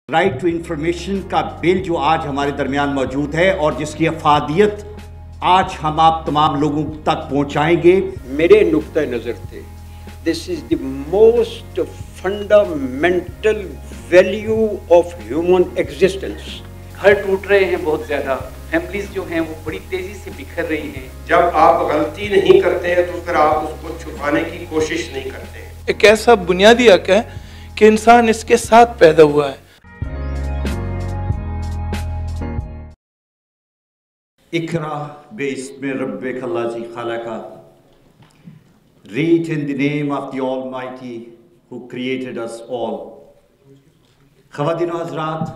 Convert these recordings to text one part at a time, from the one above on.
Right to information کا بل جو آج ہمارے درمیان موجود ہے اور جس کی افادیت آج ہم آپ تمام لوگوں تک پہنچائیں گے، میرے نقطۂ نظر تھے this is the most fundamental value of human existence. گھر ٹوٹ رہے ہیں بہت زیادہ، فیملیز جو ہیں وہ بڑی تیزی سے بکھر رہی ہیں۔ جب آپ غلطی نہیں کرتے ہیں تو پھر آپ اس کو چھپانے کی کوشش نہیں کرتے ہیں۔ ایک ایسا بنیادی حق ہے کہ انسان اس کے ساتھ پیدا ہوا ہے۔ اقرا باسم ربک الذی خلق، read in the name of the Almighty who created us all۔ خواتین و حضرات،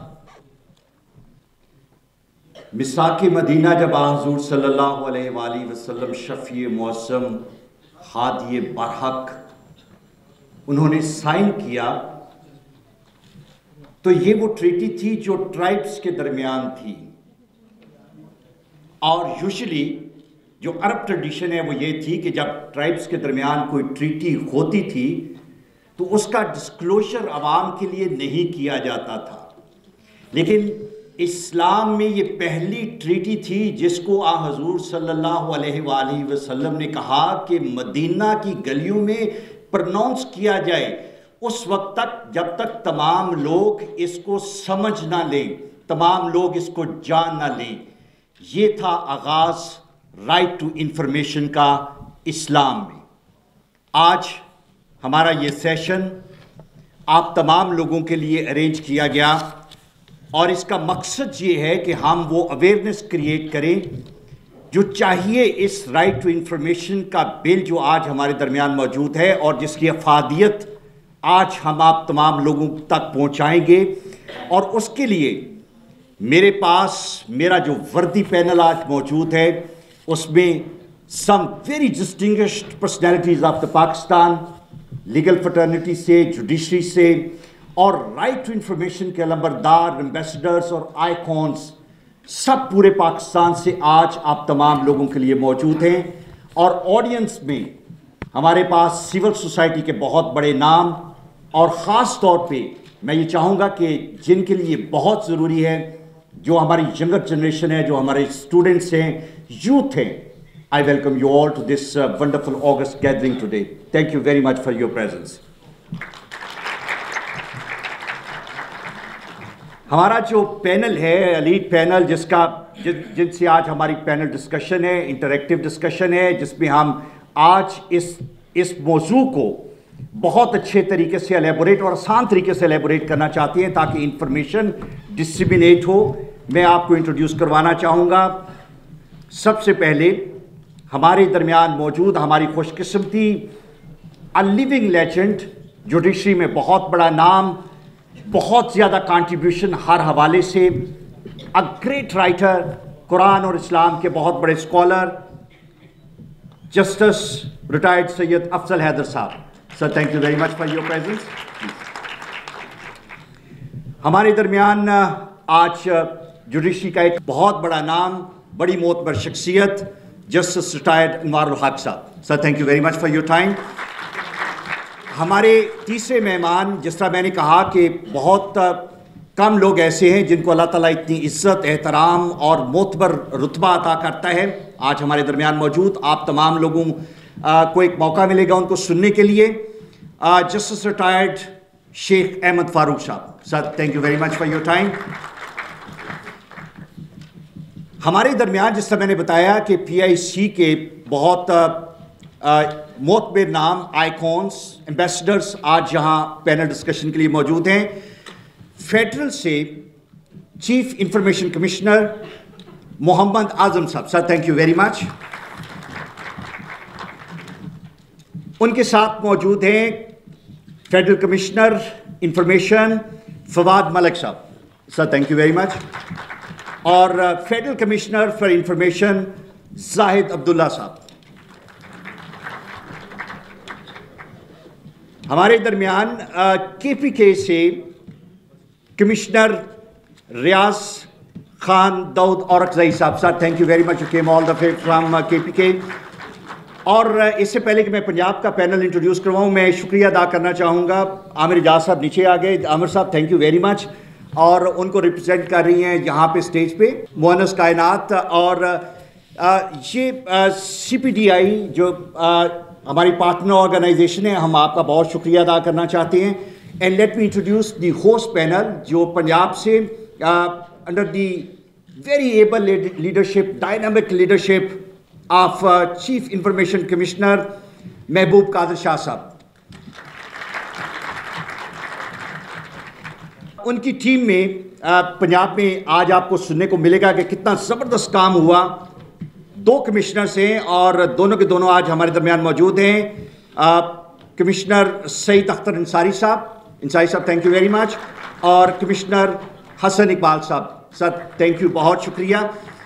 مساک مدینہ جب حضور صلی اللہ علیہ وآلہ وسلم شفیع معظم ہادی برحق انہوں نے سائن کیا تو یہ وہ ٹریٹی تھی جو ٹرائبز کے درمیان تھی، اور یوزلی جو عرب ٹریڈیشن ہے وہ یہ تھی کہ جب ٹرائبز کے درمیان کوئی ٹریٹی ہوتی تھی تو اس کا ڈسکلوزر عوام کے لیے نہیں کیا جاتا تھا، لیکن اسلام میں یہ پہلی ٹریٹی تھی جس کو حضور صلی اللہ علیہ وآلہ وسلم نے کہا کہ مدینہ کی گلیوں میں پروناؤنس کیا جائے اس وقت تک جب تک تمام لوگ اس کو سمجھ نہ لیں، تمام لوگ اس کو جان نہ لیں۔ یہ تھا آغاز رائٹ ٹو انفارمیشن کا اسلام میں۔ آج ہمارا یہ سیشن آپ تمام لوگوں کے لیے ارینج کیا گیا، اور اس کا مقصد یہ ہے کہ ہم وہ اویئرنیس کریٹ کریں جو چاہیے اس رائٹ ٹو انفارمیشن کا بل جو آج ہمارے درمیان موجود ہے اور جس کی افادیت آج ہم آپ تمام لوگوں تک پہنچائیں گے۔ اور اس کے لیے میرے پاس میرا جو وردی پینل آج موجود ہے اس میں some very distinguished personalities of the Pakistan, legal fraternity سے، جوڈیشری سے، اور رائٹ ٹو انفارمیشن کے علمبردار، ایمبیسڈرز اور آئیکونز سب پورے پاکستان سے آج آپ تمام لوگوں کے لیے موجود ہیں۔ اور آڈینس میں ہمارے پاس سول سوسائٹی کے بہت بڑے نام، اور خاص طور پہ میں یہ چاہوں گا کہ جن کے لیے بہت ضروری ہے، جو ہماری ینگر جنریشن ہے، جو ہمارے اسٹوڈنٹس ہیں، یوتھ ہیں، I welcome you all to this wonderful August gathering today. Thank you very much for your presence. ہمارا جو پینل ہے، ایلیٹ پینل، جن سے آج ہماری پینل ڈسکشن ہے، انٹریکٹیو ڈسکشن ہے، جس میں ہم آج اس موضوع کو بہت اچھے طریقے سے الیبوریٹ اور آسان طریقے سے الیبوریٹ کرنا چاہتے ہیں تاکہ انفارمیشن ڈسیمینیٹ ہو۔ میں آپ کو انٹروڈیوس کروانا چاہوں گا۔ سب سے پہلے ہمارے درمیان موجود ہماری خوش قسمتی لیونگ لیجنڈ، جوڈیشری میں بہت بڑا نام، بہت زیادہ کانٹریبیوشن ہر حوالے سے، گریٹ رائٹر، قرآن اور اسلام کے بہت بڑے scholar, justice retired Syed Afzal Haider sahab. Sir thank you very much for your presence. ہمارے درمیان آج جوڈیشری کا ایک بہت بڑا نام، بڑی معتبر شخصیت، justice retired Anwar sahab. Sir thank you very much for your time. ہمارے تیسرے مہمان، جس طرح میں نے کہا کہ بہت کم لوگ ایسے ہیں جن کو اللہ تعالیٰ اتنی عزت، احترام اور معتبر رتبہ عطا کرتا ہے، آج ہمارے درمیان موجود۔ آپ تمام لوگوں کو ایک موقع ملے گا ان کو سننے کے لیے۔ Justice retired Sheikh Ahmed Farooq sahab. Sir thank you very much for your time. ہمارے درمیان جس طرح میں نے بتایا کہ پی آئی سی کے بہت معتبر نام، آئیکونس، ایمبیسڈرز آج یہاں پینل ڈسکشن کے لیے موجود ہیں۔ فیڈرل سے chief information commissioner Muhammad Azam sahib. Sir thank you very much. ان کے ساتھ موجود ہیں federal commissioner information Fawad Malik sahib. Sir thank you very much. اور federal commissioner for information Zahid Abdullah sahib. ہمارے درمیان کے پی کے سے commissioner Riaz Khan Daud Orakzai sahib. Sir thank you very much, you came all the way from K P کے۔ اور اس سے پہلے کہ میں پنجاب کا پینل انٹروڈیوس کرواؤں، میں شکریہ ادا کرنا چاہوں گا۔ عامر اجاز صاحب نیچے آ گئے۔ عامر صاحب تھینک یو ویری مچ۔ اور ان کو ریپرزینٹ کر رہی ہیں یہاں پہ اسٹیج پہ مونس کائنات. اور یہ CPDI جو ہماری پارٹنر آرگنائزیشن ہے, ہم آپ کا بہت شکریہ ادا کرنا چاہتے ہیں. And let me introduce the host panel جو پنجاب سے under the very able leadership, dynamic leadership of chief information commissioner Mehboob Qadir شاہ صاحب. ان کی ٹیم میں پنجاب میں آج آپ کو سننے کو ملے گا کہ کتنا زبردست کام ہوا. 2 کمشنرز ہیں اور دونوں کے دونوں آج ہمارے درمیان موجود ہیں. کمشنر سعید اختر انصاری صاحب تھینک یو ویری مچ, اور کمشنر حسن اقبال صاحب. سر تھینک یو, بہت شکریہ.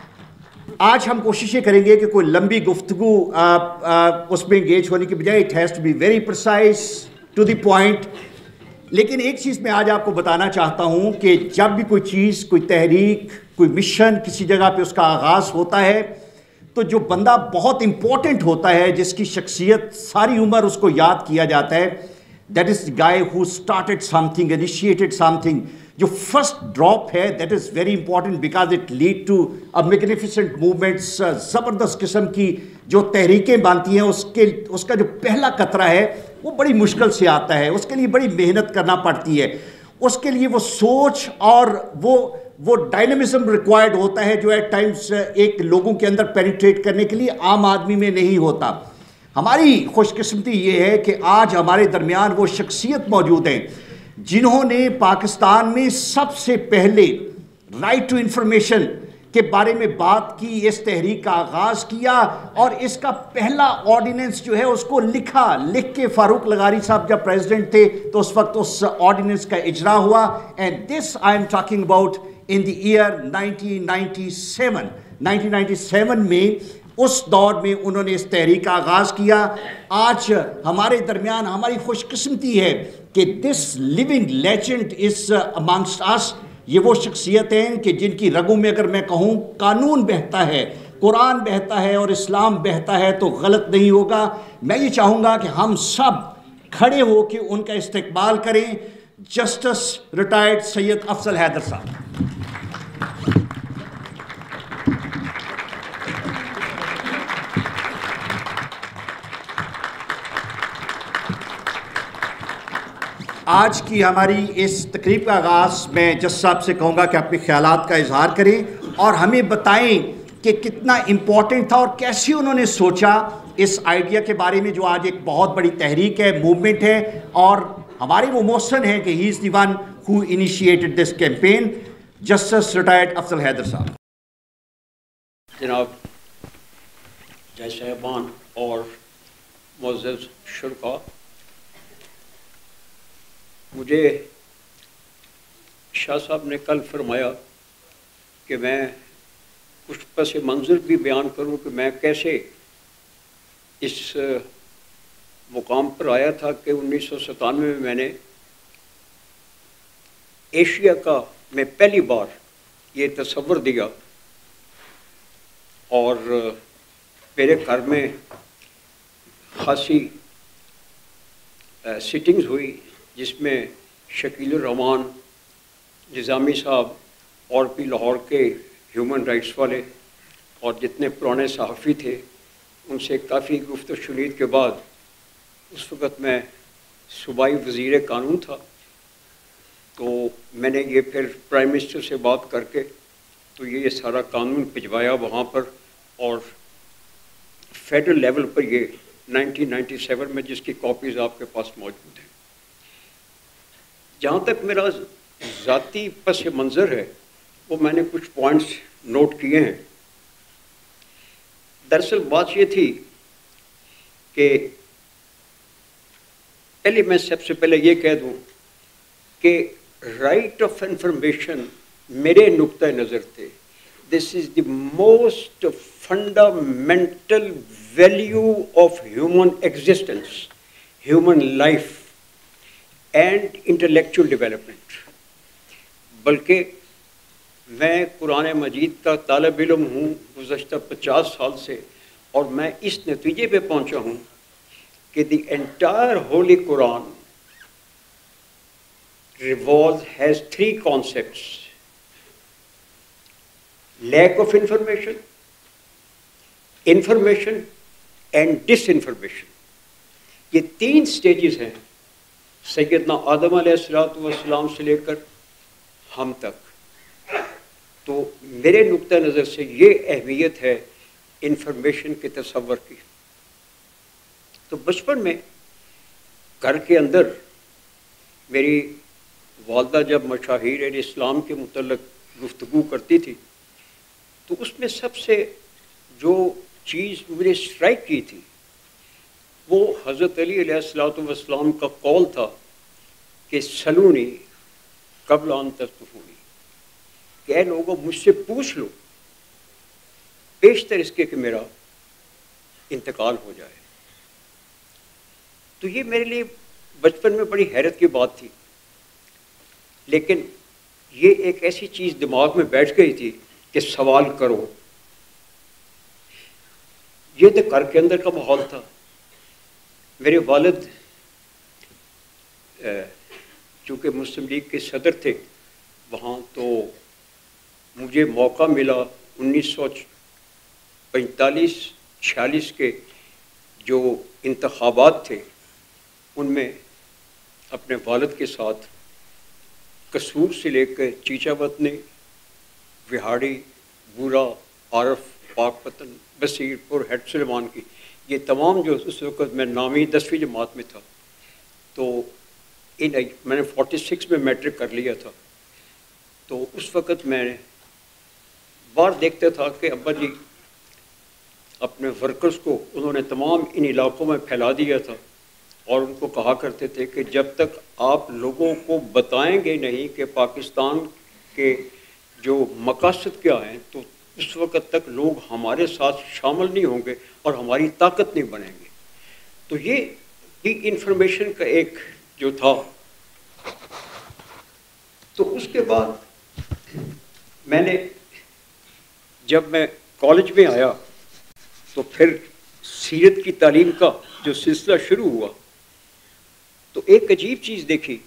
آج ہم کوششیں کریں گے کہ کوئی لمبی گفتگو اس میں انگیج ہونے کی بجائے it has to be very precise to the point. لیکن ایک چیز میں آج آپ کو بتانا چاہتا ہوں کہ جب بھی کوئی چیز, کوئی تحریک, کوئی مشن کسی جگہ پہ اس کا آغاز ہوتا ہے تو جو بندہ بہت امپورٹنٹ ہوتا ہے, جس کی شخصیت ساری عمر اس کو یاد کیا جاتا ہے, that is the guy who started something, initiated something. جو فرسٹ ڈراپ ہے that is very important because it lead to a magnificent movements. زبردست قسم کی جو تحریکیں بنتی ہیں اس کا جو پہلا قطرہ ہے وہ بڑی مشکل سے آتا ہے, اس کے لیے بڑی محنت کرنا پڑتی ہے, اس کے لیے وہ سوچ اور وہ ڈائنامزم ریکوائرڈ ہوتا ہے جو ایٹ ٹائمز ایک لوگوں کے اندر پینیٹریٹ کرنے کے لیے عام آدمی میں نہیں ہوتا. ہماری خوش قسمتی یہ ہے کہ آج ہمارے درمیان وہ شخصیت موجود ہیں جنہوں نے پاکستان میں سب سے پہلے رائٹ ٹو انفارمیشن کے بارے میں بات کی, اس تحریک کا آغاز کیا, اور اس کا پہلا آرڈیننس جو ہے اس کو لکھ کے فاروق لغاری صاحب جب پریزیڈنٹ تھے تو اس وقت اس آرڈیننس کا اجرا ہوا. And this I am talking about in the year 1997. 1997 میں اس دور میں انہوں نے اس تحریک کا آغاز کیا. آج ہمارے درمیان ہماری خوش قسمتی ہے کہ this living legend is amongst us. یہ وہ شخصیت ہیں کہ جن کی رگوں میں اگر میں کہوں قانون بہتا ہے, قرآن بہتا ہے اور اسلام بہتا ہے تو غلط نہیں ہوگا. میں یہ چاہوں گا کہ ہم سب کھڑے ہو کے ان کا استقبال کریں. Justice retired Syed Afzal Haider sahab. آج کی ہماری اس تقریب کا آغاز میں جج صاحب سے کہوں گا کہ اپنے خیالات کا اظہار کریں اور ہمیں بتائیں کہ کتنا امپورٹنٹ تھا اور کیسے انہوں نے سوچا اس آئیڈیا کے بارے میں جو آج ایک بہت بڑی تحریک ہے, موومنٹ ہے, اور ہمارے وہ محسن ہیں کہ he is the one who initiated this campaign. Justice retired Afzal Haider sahab. جناب جج صاحبان اور معزز شرکا, مجھے شاہ صاحب نے کل فرمایا کہ میں کچھ پس منظر بھی بیان کروں کہ میں کیسے اس مقام پر آیا تھا کہ 1997 میں میں نے ایشیا کا میں پہلی بار یہ تصور دیا, اور میرے گھر میں خاصی سیٹنگز ہوئی جس میں شکیل الرحمان نظامی صاحب اور بھی لاہور کے ہیومن رائٹس والے اور جتنے پرانے صحافی تھے ان سے کافی گفت و شنید کے بعد, اس وقت میں صوبائی وزیر قانون تھا, تو میں نے یہ پھر پرائم منسٹر سے بات کر کے تو یہ سارا قانون بھجوایا وہاں پر, اور فیڈرل لیول پر یہ 1997 میں جس کی کاپیز آپ کے پاس موجود ہیں. جہاں تک میرا ذاتی پس منظر ہے وہ میں نے کچھ پوائنٹس نوٹ کیے ہیں. دراصل بات یہ تھی کہ پہلے میں سب سے پہلے یہ کہہ دوں کہ رائٹ آف انفارمیشن میرے نقطہ نظر تھے this is the most fundamental value of human existence, human life and intellectual development. بلکہ میں قرآن مجید کا طالب علم ہوں گزشتہ 50 سال سے, اور میں اس نتیجے پہ پہنچا ہوں کہ the entire holy Quran has three concepts: lack of information, information and disinformation. یہ تین سٹیجز ہیں سیدنا آدم علیہ السلام سے لے کر ہم تک. تو میرے نقطہ نظر سے یہ اہمیت ہے انفارمیشن کے تصور کی. تو بچپن میں گھر کے اندر میری والدہ جب مشاہیر اسلام کے متعلق گفتگو کرتی تھی تو اس میں سب سے جو چیز مجھے اسٹرائک کی تھی وہ حضرت علی علیہ السلام کا قول تھا کہ سلونی قبل ان تستفونی، کہ اے لوگوں مجھ سے پوچھ لو بیشتر اس کے کہ میرا انتقال ہو جائے. تو یہ میرے لیے بچپن میں بڑی حیرت کی بات تھی، لیکن یہ ایک ایسی چیز دماغ میں بیٹھ گئی تھی کہ سوال کرو. یہ تو گھر کے اندر کا ماحول تھا. میرے والد چونکہ مسلم لیگ کے صدر تھے وہاں، تو مجھے موقع ملا 1945-46 کے جو انتخابات تھے ان میں اپنے والد کے ساتھ قصور سے لے کر چیچا وطنی، وہاڑی، بورا، عارف، پاک پتن، بصیر پور، ہیڈ سلیمان کی، یہ تمام جو اس وقت میں نامی 10ویں جماعت میں تھا. تو میں نے 46 میں میٹرک کر لیا تھا. تو اس وقت میں بار دیکھتا تھا کہ ابا جی اپنے ورکرز کو انہوں نے تمام ان علاقوں میں پھیلا دیا تھا اور ان کو کہا کرتے تھے کہ جب تک آپ لوگوں کو بتائیں گے نہیں کہ پاکستان کے جو مقاصد کیا ہیں تو اس وقت تک لوگ ہمارے ساتھ شامل نہیں ہوں گے اور ہماری طاقت نہیں بنیں گے. تو یہ بھی انفارمیشن کا ایک جو تھا. تو اس کے بعد میں نے جب میں کالج میں آیا تو پھر سیرت کی تعلیم کا جو سلسلہ شروع ہوا تو ایک عجیب چیز دیکھی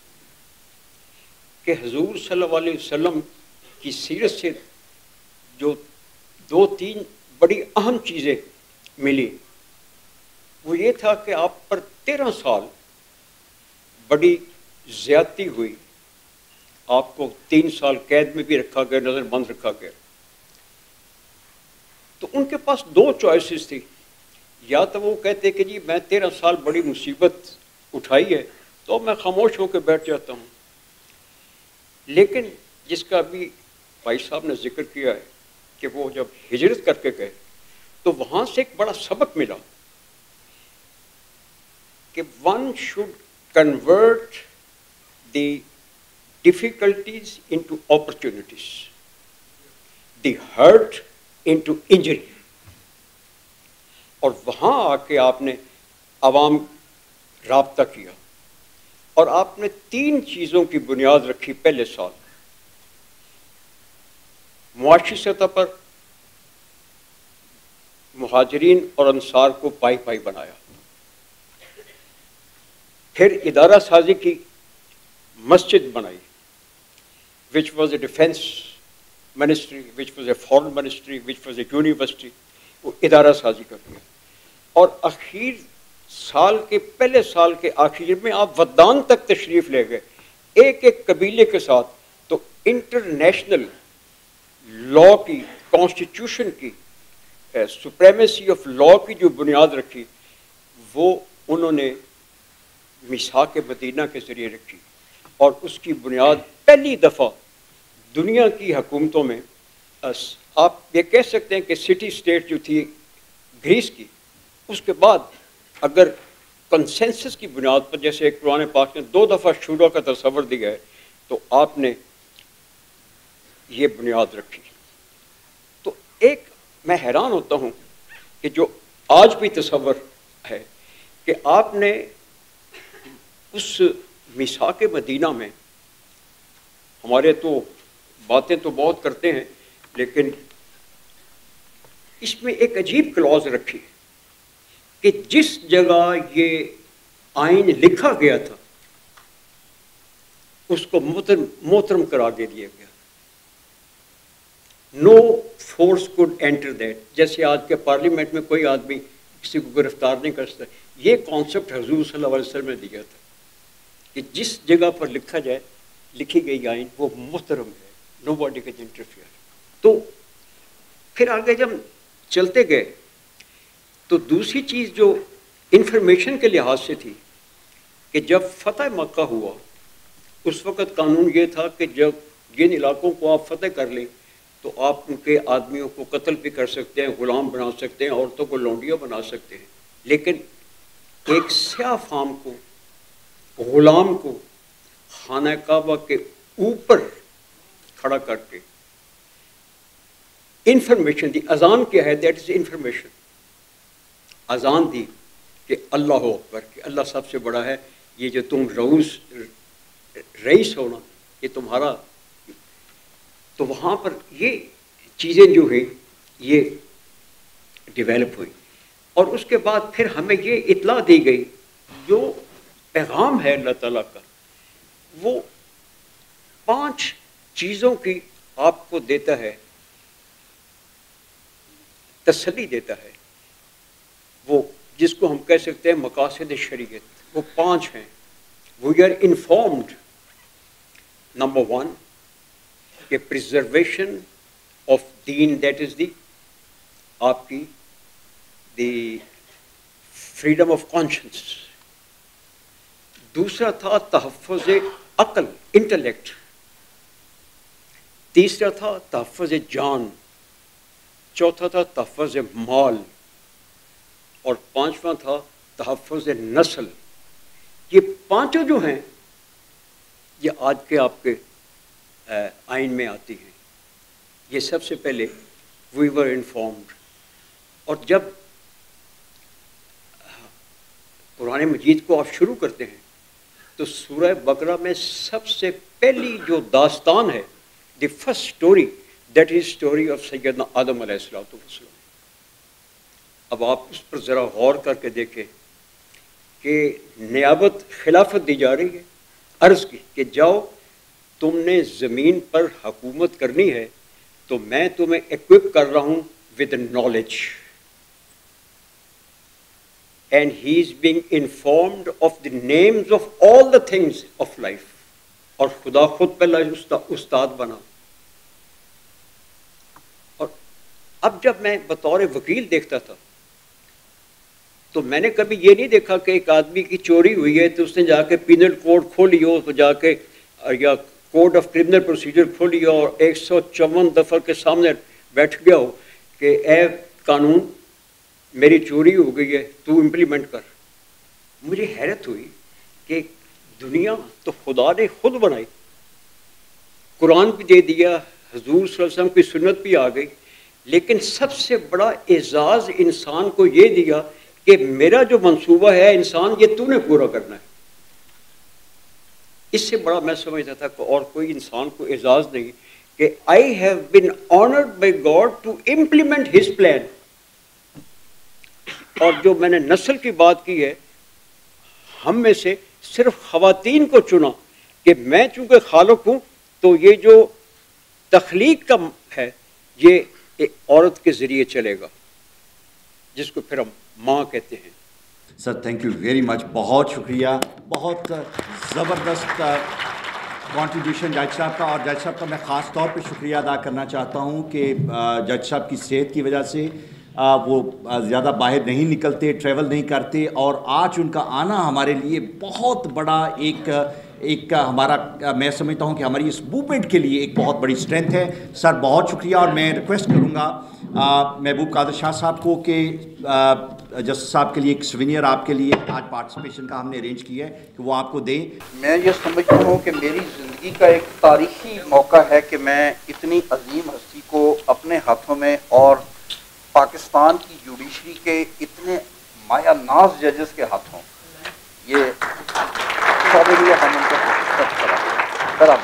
کہ حضور صلی اللہ علیہ وسلم کی سیرت سے جو 2-3 بڑی اہم چیزیں ملی. وہ یہ تھا کہ آپ پر 13 سال بڑی زیادتی ہوئی، آپ کو 3 سال قید میں بھی رکھا گیا، نظر بند رکھا گیا. تو ان کے پاس 2 چوائسز تھی، یا تو وہ کہتے کہ جی میں 13 سال بڑی مصیبت اٹھائی ہے تو میں خاموش ہو کے بیٹھ جاتا ہوں. لیکن جس کا ابھی بھائی صاحب نے ذکر کیا ہے کہ وہ جب ہجرت کر کے گئے تو وہاں سے ایک بڑا سبق ملا کہ one should convert the difficulties into opportunities, the hurt into injury. اور وہاں آ کے آپ نے عوام رابطہ کیا اور آپ نے 3 چیزوں کی بنیاد رکھی. پہلے سال معاشی سطح پر مہاجرین اور انصار کو پائی پائی بنایا، پھر ادارہ سازی کی، مسجد بنائی which was a defense ministry, which was a foreign ministry, which was a university، وہ ادارہ سازی کر دیا. اور اخیر سال کے پہلے سال کے آخر میں آپ ودان تک تشریف لے گئے ایک ایک قبیلے کے ساتھ. تو انٹرنیشنل لا کی، کانسٹیٹیوشن کی، سپریمیسی آف لا کی جو بنیاد رکھی وہ انہوں نے میثاق مدینہ کے ذریعے رکھی. اور اس کی بنیاد پہلی دفعہ دنیا کی حکومتوں میں آپ یہ کہہ سکتے ہیں کہ سٹی اسٹیٹ جو تھی گریس کی، اس کے بعد اگر کنسنسس کی بنیاد پر جیسے قرآن پاک نے 2 دفعہ شورا کا تصور دیا ہے تو آپ نے یہ بنیاد رکھی. تو ایک میں حیران ہوتا ہوں کہ جو آج بھی تصور ہے کہ آپ نے اس میثاق مدینہ میں، ہمارے تو باتیں تو بہت کرتے ہیں لیکن اس میں ایک عجیب کلوز رکھی کہ جس جگہ یہ آئین لکھا گیا تھا اس کو محترم قرار دے دیا گیا. No force could enter that. جیسے آج کے پارلیمنٹ میں کوئی آدمی کسی کو گرفتار نہیں کر سکتا. یہ کانسیپٹ حضور صلی اللہ علیہ وسلم نے دیا تھا کہ جس جگہ پر لکھی گئی آئین وہ محترم ہے, نو باڈی کین انٹرفیئر. تو پھر آگے جب چلتے گئے تو دوسری چیز جو انفارمیشن کے لحاظ سے تھی کہ جب فتح مکہ ہوا اس وقت قانون یہ تھا کہ جب جن علاقوں کو آپ فتح کر لیں تو آپ ان کے آدمیوں کو قتل بھی کر سکتے ہیں, غلام بنا سکتے ہیں, عورتوں کو لونڈیاں بنا سکتے ہیں. لیکن ایک سیاہ فام کو, غلام کو خانہ کعبہ کے اوپر کھڑا کر کے انفارمیشن دی. اذان کیا ہے؟ That is information. اذان دی کہ اللہ اکبر, کہ اللہ سب سے بڑا ہے. یہ جو تم رئیس ہونا یہ تمہارا. تو وہاں پر یہ چیزیں جو ہیں یہ ڈیولپ ہوئی. اور اس کے بعد پھر ہمیں یہ اطلاع دی گئی جو پیغام ہے اللہ تعالیٰ کا, وہ 5 چیزوں کی آپ کو دیتا ہے, تسلی دیتا ہے. وہ جس کو ہم کہہ سکتے ہیں مقاصد شریعت, وہ 5 ہیں. We are informed. نمبر 1 کہ پریزرویشن آف دین, دیٹ از دی آپ کی دی فریڈم آف کانشنس. دوسرا تھا تحفظ عقل, انٹلیکٹ. تیسرا تھا تحفظ جان. چوتھا تھا تحفظ مال. اور 5واں تھا تحفظ نسل. یہ 5 جو ہیں یہ آج کے آپ کے آئین میں آتی ہیں. یہ سب سے پہلے وی ور انفارمڈ. اور جب قرآن مجید کو آپ شروع کرتے ہیں تو سورہ بقرہ میں سب سے پہلی جو داستان ہے, the first story, that is story of سیدنا آدم علیہ السلام. اب آپ اس پر ذرا غور کر کے دیکھیں کہ نیابت خلافت دی جا رہی ہے. عرض کی کہ جاؤ تم نے زمین پر حکومت کرنی ہے تو میں تمہیں ایکوپ کر رہا ہوں with knowledge. And he is being informed of the names of all the things of life. اور خدا خود پہلا استاد بنا. اور اب جب میں بطور وکیل دیکھتا تھا تو میں نے کبھی یہ نہیں دیکھا کہ ایک آدمی کی چوری ہوئی ہے تو اس نے جا کے پینل کوڈ کھولی ہو, تو جا کے یا کوڈ آف کرمنل پروسیجر کھولی ہو اور 154 دفعہ کے سامنے بیٹھ گیا ہو کہ اے قانون میری چوری ہو گئی ہے تو امپلیمنٹ کر. مجھے حیرت ہوئی کہ دنیا تو خدا نے خود بنائی, قرآن بھی دے دیا, حضور صلی اللہ علیہ وسلم کی سنت بھی آ گئی, لیکن سب سے بڑا اعزاز انسان کو یہ دیا کہ میرا جو منصوبہ ہے انسان یہ تو نے پورا کرنا ہے. اس سے بڑا میں سمجھتا تھا کہ اور کوئی انسان کو اعزاز نہیں کہ I have been honoured by God to implement his plan. اور جو میں نے نسل کی بات کی ہے, ہم میں سے صرف خواتین کو چنا کہ میں چونکہ خالق ہوں تو یہ جو تخلیق کا ہے یہ ایک عورت کے ذریعے چلے گا جس کو پھر ہم ماں کہتے ہیں. Sir thank you very much, بہت شکریہ. بہت زبردست کنٹریبیوشن جج صاحب کا. اور جج صاحب کا میں خاص طور پہ شکریہ ادا کرنا چاہتا ہوں کہ جج صاحب کی صحت کی وجہ سے وہ زیادہ باہر نہیں نکلتے, ٹریول نہیں کرتے, اور آج ان کا آنا ہمارے لیے بہت بڑا ایک ہمارا میں سمجھتا ہوں کہ ہماری اس موومنٹ کے لیے ایک بہت بڑی اسٹرینتھ ہے. سر بہت شکریہ. اور میں ریکویسٹ کروں گا محبوب قادر شاہ صاحب کو کہ جسٹس صاحب کے لیے ایک سوینئر آپ کے لیے آج پارٹیسپیشن کا ہم نے ارینج کیا ہے کہ وہ آپ کو دیں. میں یہ سمجھتا ہوں کہ میری زندگی کا ایک تاریخی موقع ہے کہ میں اتنی عظیم ہستی کو اپنے ہاتھوں میں اور پاکستان کی جوڈیشری کے اتنے مایا ناز ججز کے ہاتھوں یہ سارے لیے ہم ان کو کرا.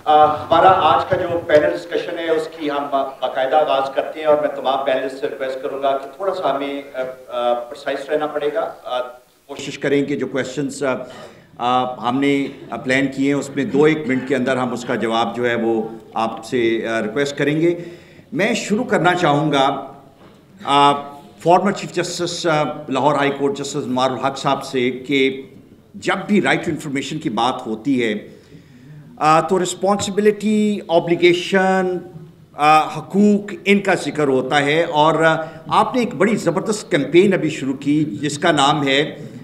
ہمارا آج کا جو پینل ڈسکشن ہے اس کی ہم باقاعدہ آغاز کرتے ہیں، اور میں تمام پینلسٹ سے ریکویسٹ کروں گا کہ تھوڑا سا ہمیں پرسائز رہنا پڑے گا. کوشش کریں کہ جو کویشچنس ہم نے پلان کیے ہیں اس میں 2-1 منٹ کے اندر ہم اس کا جواب جو ہے وہ آپ سے ریکویسٹ کریں گے. میں شروع کرنا چاہوں گا former chief justice Lahore high court justice Anwar ul Haq صاحب سے کہ جب بھی رائٹ ٹو انفارمیشن کی بات ہوتی ہے تو رسپانسبلٹی، آبلیگیشن، حقوق، ان کا ذکر ہوتا ہے. اور آپ نے ایک بڑی زبردست کیمپین ابھی شروع کی جس کا نام ہے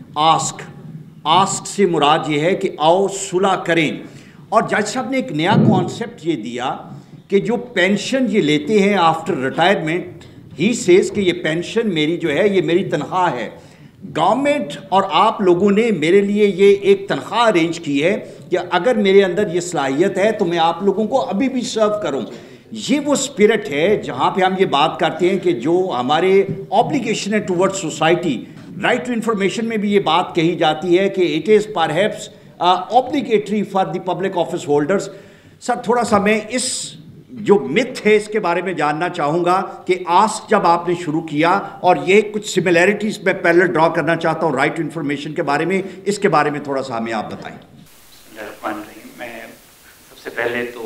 آسک سے مراد یہ ہے کہ آؤ صلح کریں. اور جج صاحب نے ایک نیا کانسیپٹ یہ دیا کہ جو پینشن یہ لیتے ہیں آفٹر ریٹائرمنٹ، ہی سیز کہ یہ پینشن میری جو ہے یہ میری تنخواہ ہے. گورنمنٹ اور آپ لوگوں نے میرے لیے یہ ایک تنخواہ ارینج کی ہے کہ اگر میرے اندر یہ صلاحیت ہے تو میں آپ لوگوں کو ابھی بھی سرو کروں. یہ وہ اسپرٹ ہے جہاں پہ ہم یہ بات کرتے ہیں کہ جو ہمارے آبلیگیشن ہے towards society. Right to information میں بھی یہ بات کہی جاتی ہے کہ it is perhaps obligatory for the public office holders. Sir تھوڑا سا میں اس جو متھ ہے اس کے بارے میں جاننا چاہوں گا کہ آسک جب آپ نے شروع کیا اور یہ کچھ سملیرٹیز میں پہلے ڈرا کرنا چاہتا ہوں رائٹ ٹو انفارمیشن کے بارے میں، اس کے بارے میں تھوڑا سا ہمیں آپ بتائیں. میں سب سے پہلے تو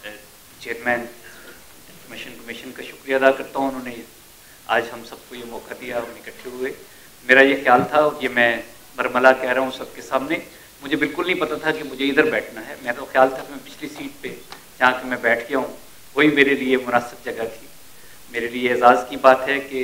چیئرمین انفارمیشن کمیشن کا شکریہ ادا کرتا ہوں. انہوں نے آج ہم سب کو یہ موقع دیا، ہم اکٹھے ہوئے. میرا یہ خیال تھا، اور یہ میں برملا کہہ رہا ہوں سب کے سامنے، مجھے بالکل نہیں پتہ تھا کہ مجھے ادھر بیٹھنا ہے. میرا تو خیال تھا کہ میں پچھلی سیٹ پہ جہاں کہ میں بیٹھ گیا ہوں وہی میرے لیے مناسب جگہ تھی. میرے لیے اعزاز کی بات ہے کہ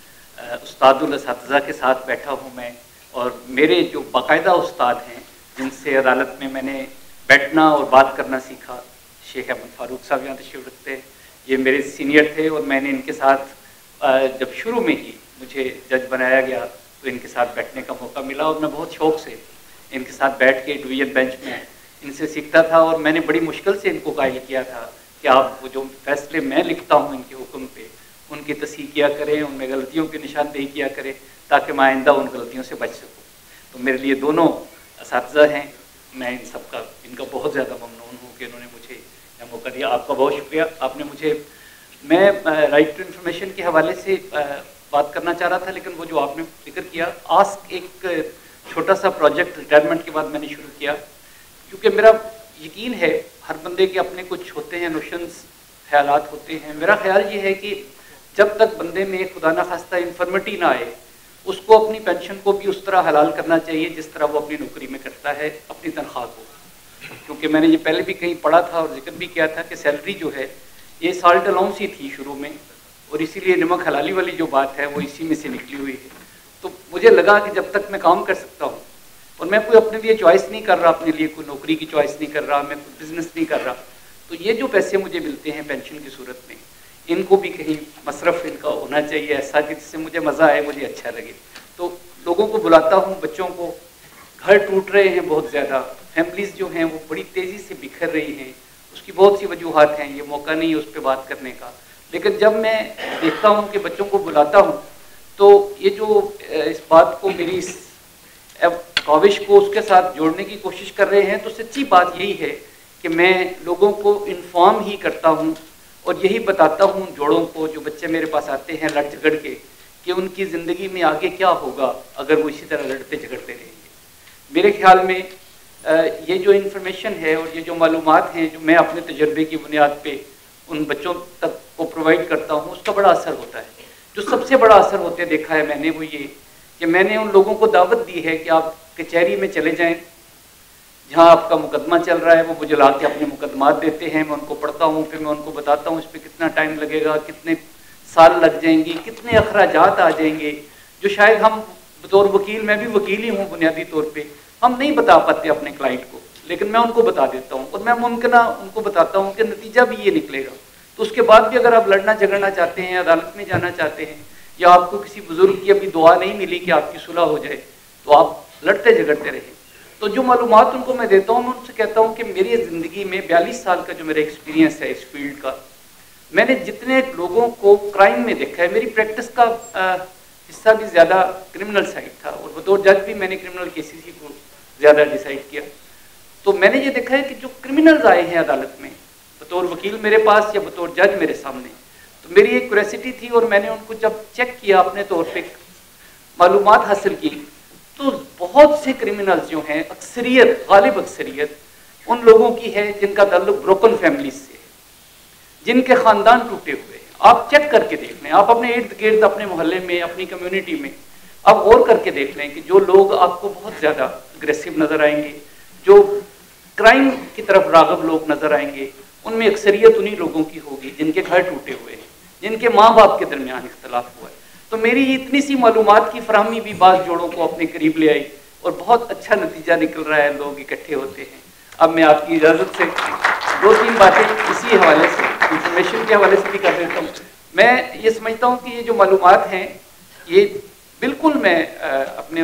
استاد الاساتذہ کے ساتھ بیٹھا ہوں میں، اور میرے جو باقاعدہ استاد ہیں جن سے عدالت میں میں نے بیٹھنا اور بات کرنا سیکھا، شیخ احمد فاروق صاحب یہاں تشریف رکھتے ہیں، یہ میرے سینئر تھے، اور میں نے ان کے ساتھ جب شروع میں ہی مجھے جج بنایا گیا تو ان کے ساتھ بیٹھنے کا موقع ملا، اور میں بہت شوق سے ان کے ساتھ بیٹھ کے ڈویژن بینچ میں ان سے سیکھتا تھا. اور میں نے بڑی مشکل سے ان کو قائل کیا تھا کہ آپ وہ جو فیصلے میں لکھتا ہوں ان کے حکم پہ ان کی تصحیح کیا کریں، ان میں غلطیوں کی نشاندہی کیا کریں تاکہ میں آئندہ ان غلطیوں سے بچ سکوں. تو میرے لیے دونوں اساتذہ ہیں، میں ان سب کا ان کا بہت زیادہ ممنون ہوں کہ انہوں نے مجھے یہ موقع دیا. آپ کا بہت شکریہ. آپ نے مجھے، میں رائٹ ٹو انفارمیشن کے حوالے سے بات کرنا چاہ رہا تھا، لیکن وہ جو آپ نے ذکر کیا آسک، ایک چھوٹا سا پروجیکٹ ریٹائرمنٹ کے بعد میں نے شروع کیا، کیونکہ میرا یقین ہے ہر بندے کے اپنے کچھ ہوتے ہیں نوشنز، خیالات ہوتے ہیں. میرا خیال یہ ہے کہ جب تک بندے میں خدا نخواستہ انفرمٹی نہ آئے اس کو اپنی پینشن کو بھی اس طرح حلال کرنا چاہیے جس طرح وہ اپنی نوکری میں کرتا ہے اپنی تنخواہ کو. کیونکہ میں نے یہ پہلے بھی کہیں پڑھا تھا اور ذکر بھی کیا تھا کہ سیلری جو ہے یہ سالٹ الاؤنس ہی تھی شروع میں، اور اسی لیے نمک حلالی والی جو بات ہے وہ اسی میں سے نکلی ہوئی ہے. تو مجھے لگا کہ جب تک میں کام کر سکتا ہوں، اور میں کوئی اپنے لیے چوائس نہیں کر رہا، اپنے لیے کوئی نوکری کی چوائس نہیں کر رہا، میں کوئی بزنس نہیں کر رہا، تو یہ جو پیسے مجھے ملتے ہیں پینشن کی صورت میں ان کو بھی کہیں مصرف ان کا ہونا چاہیے ایسا کہ جس سے مجھے مزہ آئے، مجھے اچھا لگے. تو لوگوں کو بلاتا ہوں، بچوں کو، گھر ٹوٹ رہے ہیں بہت زیادہ، فیملیز جو ہیں وہ بڑی تیزی سے بکھر رہی ہیں، اس کی بہت سی وجوہات ہیں، یہ موقع نہیں ہے اس پہ بات کرنے کا. لیکن جب میں دیکھتا ہوں کہ بچوں کو بلاتا ہوں تو یہ جو اس بات کو، میری اس کاوش کو اس کے ساتھ جوڑنے کی کوشش کر رہے ہیں، تو سچی بات یہی ہے کہ میں لوگوں کو انفارم ہی کرتا ہوں اور یہی بتاتا ہوں جوڑوں کو جو بچے میرے پاس آتے ہیں لڑ جھگڑ کے کہ ان کی زندگی میں آگے کیا ہوگا اگر وہ اسی طرح لڑتے جھگڑتے رہیں گے. میرے خیال میں یہ جو انفارمیشن ہے اور یہ جو معلومات ہیں جو میں اپنے تجربے کی بنیاد پہ ان بچوں تک کو پرووائڈ کرتا ہوں، اس کا بڑا اثر ہوتا ہے. جو سب سے بڑا اثر ہوتے دیکھا ہے میں نے وہ یہ کہ میں نے ان لوگوں کو دعوت دی ہے کہ آپ کچہری میں چلے جائیں، جہاں آپ کا مقدمہ چل رہا ہے، وہ مجھے لا کے اپنے مقدمات دیتے ہیں، میں ان کو پڑھتا ہوں، پھر میں ان کو بتاتا ہوں اس پہ کتنا ٹائم لگے گا، کتنے سال لگ جائیں گی، کتنے اخراجات آ جائیں گے، جو شاید ہم بطور وکیل، میں بھی وکیل ہی ہوں بنیادی طور پہ، ہم نہیں بتا پاتے اپنے کلائنٹ کو، لیکن میں ان کو بتا دیتا ہوں، اور میں ممکنہ ان کو بتاتا ہوں کہ نتیجہ بھی یہ نکلے گا. تو اس کے بعد بھی اگر آپ لڑنا جھگڑنا چاہتے ہیں، عدالت میں جانا چاہتے ہیں، یا آپ کو کسی بزرگ کی ابھی دعا نہیں ملی کہ آپ کی صلح ہو جائے، تو آپ لڑتے جھگڑتے رہیں. تو جو معلومات ان کو میں دیتا ہوں، میں ان سے کہتا ہوں کہ میری زندگی میں 42 سال کا جو میرا ایکسپیرینس ہے اس فیلڈ کا، میں نے جتنے لوگوں کو کرائم میں دیکھا ہے، میری پریکٹس کا حصہ بھی زیادہ کرمنل سائڈ تھا، اور بطور جج بھی میں نے کرمنل کیسز ہی کو زیادہ ڈیسائیڈ کیا. تو میں نے یہ دیکھا ہے کہ جو کرمنلز آئے ہیں عدالت میں بطور وکیل میرے پاس یا بطور جج میرے سامنے، تو میری ایک کیوریسٹی تھی اور میں نے ان کو جب چیک کیا اپنے طور پہ معلومات حاصل کی، تو بہت سے کرمنلز جو ہیں اکثریت، غالب اکثریت ان لوگوں کی ہے جن کا تعلق بروکن فیملیز سے، جن کے خاندان ٹوٹے ہوئے ہیں. آپ چیک کر کے دیکھ لیں، آپ اپنے ارد گرد اپنے محلے میں اپنی کمیونٹی میں آپ غور کر کے دیکھ لیں کہ جو لوگ آپ کو بہت زیادہ اگریسو نظر آئیں گے، جو کرائم کی طرف راغب لوگ نظر آئیں گے، ان میں اکثریت انہی لوگوں کی ہوگی جن کے گھر ٹوٹے ہوئے ہیں، جن کے ماں باپ کے درمیان اختلاف ہوا ہے. تو میری اتنی سی معلومات کی فراہمی بھی بعض جوڑوں کو اپنے قریب لے آئی اور بہت اچھا نتیجہ نکل رہا ہے، لوگ اکٹھے ہوتے ہیں. اب میں آپ کی اجازت سے 2-3 باتیں اسی حوالے سے انفارمیشن کے حوالے سے بھی کر دیتا ہوں. میں یہ سمجھتا ہوں کہ یہ جو معلومات ہیں یہ بالکل میں اپنے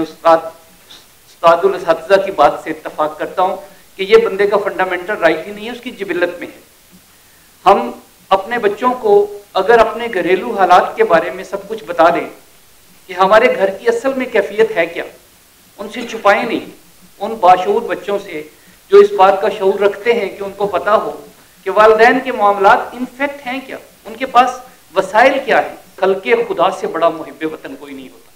استاد الاساتذہ کی بات سے اتفاق کرتا ہوں کہ یہ بندے کا فنڈامنٹل رائٹ ہی نہیں ہے، اس کی جبلت میں ہے. ہم اپنے بچوں کو اگر اپنے گھریلو حالات کے بارے میں سب کچھ بتا دیں کہ ہمارے گھر کی اصل میں کیفیت ہے کیا، ان سے چھپائیں نہیں. ان باشعور بچوں سے جو اس بات کا شعور رکھتے ہیں کہ ان کو پتا ہو کہ والدین کے معاملات انفیکٹ ہیں کیا، ان کے پاس وسائل کیا ہیں. خلق خدا سے بڑا محب وطن کوئی نہیں ہوتا.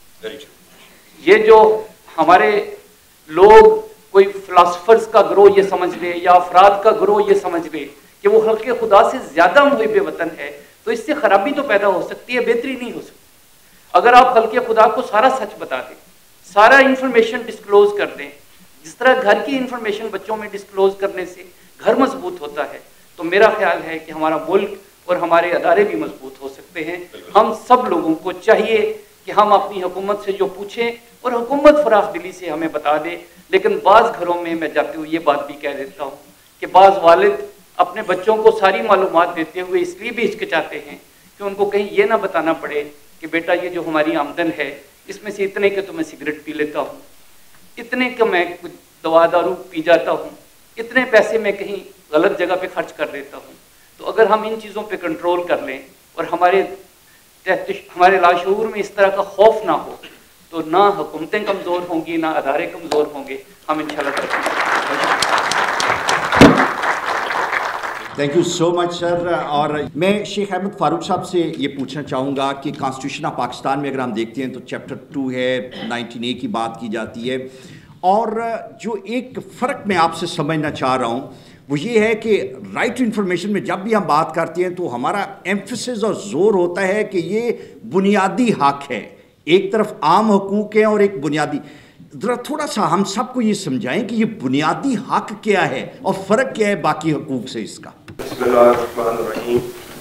یہ جو ہمارے لوگ کوئی فلاسفرز کا گروہ یہ سمجھ لے یا افراد کا گروہ یہ سمجھ لے کہ وہ خلق خدا سے زیادہ محب وطن ہے، تو اس سے خرابی تو پیدا ہو سکتی ہے، بہتری نہیں ہو سکتی. اگر آپ خلق خدا کو سارا سچ بتا دیں، سارا انفارمیشن ڈسکلوز کر دیں، جس طرح گھر کی انفارمیشن بچوں میں ڈسکلوز کرنے سے گھر مضبوط ہوتا ہے، تو میرا خیال ہے کہ ہمارا ملک اور ہمارے ادارے بھی مضبوط ہو سکتے ہیں. ہم سب لوگوں کو چاہیے کہ ہم اپنی حکومت سے جو پوچھیں اور حکومت فراخ دلی سے ہمیں بتا دے. لیکن بعض گھروں میں میں جاتے ہوئے یہ بات بھی کہہ دیتا ہوں کہ بعض والد اپنے بچوں کو ساری معلومات دیتے ہوئے اس لیے بھی ہچکچاتے ہیں کہ ان کو کہیں یہ نہ بتانا پڑے کہ بیٹا یہ جو ہماری آمدن ہے اس میں سے اتنے کے تو میں سگریٹ پی لیتا ہوں، اتنے کا میں کچھ دوا دارو پی جاتا ہوں، اتنے پیسے میں کہیں غلط جگہ پہ خرچ کر دیتا ہوں. تو اگر ہم ان چیزوں پہ کنٹرول کر لیں اور ہمارے لاشعور میں اس طرح کا خوف نہ ہو، تو نہ حکومتیں کمزور ہوں گی، نہ ادارے کمزور ہوں گے. ہم انشاءاللہ ترقی کریں گے. Thank you so much sir. اور میں شیخ احمد فاروق صاحب سے یہ پوچھنا چاہوں گا کہ کانسٹیٹیوشن آف پاکستان میں اگر ہم دیکھتے ہیں تو چیپٹر 2 ہے، 19A کی بات کی جاتی ہے، اور جو ایک فرق میں آپ سے سمجھنا چاہ رہا ہوں وہ یہ ہے کہ رائٹ ٹو انفارمیشن میں جب بھی ہم بات کرتے ہیں تو ہمارا ایمفسس اور زور ہوتا ہے کہ یہ بنیادی حق ہے. ایک طرف عام حقوق ہیں اور ایک بنیادی. ذرا تھوڑا سا ہم سب کو یہ سمجھائیں کہ یہ بنیادی حق کیا ہے اور فرق کیا ہے باقی حقوق سے اس کا. بسم اللہ الرحمن الرحیم.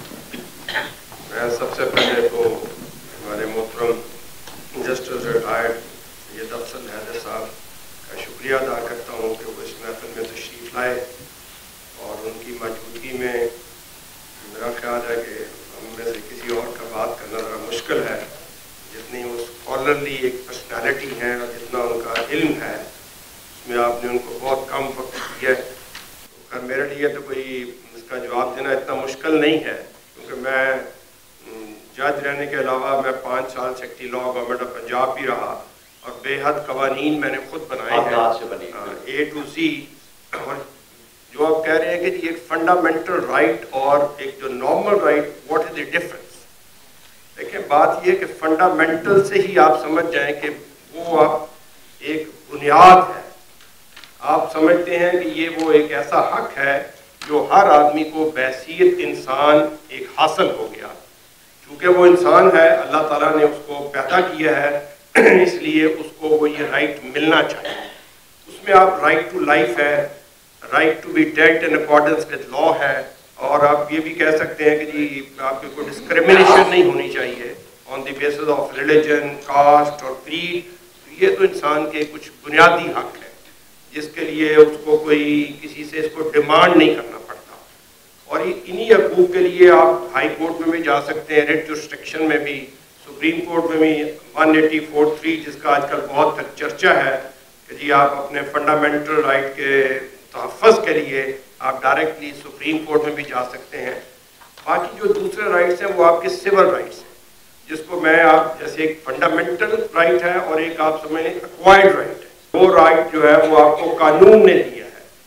میں سب سے پہلے تو ہمارے محترم جسٹس ریٹائرڈ سید افضل حیدر صاحب کا شکریہ ادا کرتا ہوں کہ وہ اس محفل میں تشریف لائے، اور ان کی موجودگی میں میرا خیال ہے کہ ہم میں سے کسی اور کا بات کرنا ذرا مشکل ہے. جتنی وہ اسکالرلی ایک پرسنالٹی ہیں اور جتنا ان کا علم ہے اس میں آپ نے ان کو بہت کم وقت دیا ہے. خیر میرے لیے تو کوئی اس کا جواب دینا اتنا مشکل نہیں ہے، کیونکہ میں جج رہنے کے علاوہ میں 5 سال secretary law government of Punjab بھی رہا، اور بے حد قوانین میں نے خود بنائے ہیں A to Z. اور جو آپ کہہ رہے ہیں کہ ایک فنڈامنٹل رائٹ اور ایک جو normal right, what is the difference? دیکھیں بات یہ کہ فنڈامنٹل سے ہی آپ سمجھ جائیں کہ وہ آپ ایک بنیاد ہے. آپ سمجھتے ہیں کہ یہ وہ ایک ایسا حق ہے جو ہر آدمی کو بحیثیت انسان ایک حاصل ہو گیا. چونکہ وہ انسان ہے، اللہ تعالیٰ نے اس کو پیدا کیا ہے، اس لیے اس کو وہ یہ رائٹ ملنا چاہیے. اس میں آپ رائٹ ٹو لائف ہے، right to be dead in accordance with law ہے، اور آپ یہ بھی کہہ سکتے ہیں کہ جی آپ کی کوئی ڈسکریمنیشن نہیں ہونی چاہیے on the basis of religion, caste اور کریڈ. یہ تو انسان کے کچھ بنیادی حق ہے جس کے لیے اس کو کوئی کسی سے اس کو ڈیمانڈ نہیں کرنا پڑتا. اور انہی حقوق کے لیے آپ ہائی کورٹ میں بھی جا سکتے ہیں، ریٹ جورسڈکشن میں بھی، سپریم کورٹ میں بھی 184(3) جس کا آج کل بہت تک چرچا ہے کہ جی آپ اپنے فنڈامنٹل رائٹ کے تحفظ کے لیے آپ ڈائریکٹلی سپریم کورٹ میں بھی جا سکتے ہیں. باقی جو دوسرے رائٹس ہیں وہ آپ کے سول رائٹس ہیں، جس کو میں آپ جیسے ایک فنڈامنٹل رائٹ ہے اور ایک آپ سمجھیں ایکوائرڈ رائٹ ہے. وہ رائٹ جو ہے وہ آپ کو قانون نے دیا ہے.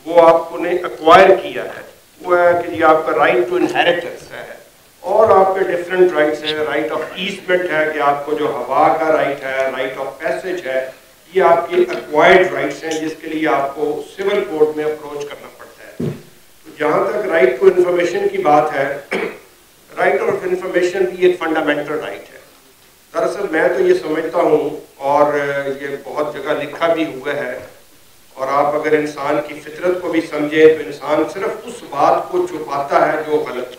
وہ آپ کو نے ایکوائر کیا ہے، وہ ہے کہ یہ آپ کا رائٹ ٹو انہیریٹنس ہے، اور آپ کے ڈفرینٹ رائٹس ہیں. رائٹ آف ایسمنٹ ہے کہ آپ کو جو ہوا کا رائٹ ہے، رائٹ آف پیسج ہے، یہ آپ کے ایکوائرڈ رائٹس ہیں جس کے لیے آپ کو سول کورٹ میں اپروچ کرنا پڑتا ہے. تو جہاں تک رائٹ ٹو انفارمیشن کی بات ہے، رائٹ آف انفارمیشن بھی ایک فنڈامنٹل رائٹ ہے. دراصل میں تو یہ سمجھتا ہوں، اور یہ بہت جگہ لکھا بھی ہوا ہے، اور آپ اگر انسان کی فطرت کو بھی سمجھیں تو انسان صرف اس بات کو چھپاتا ہے جو غلط ہو.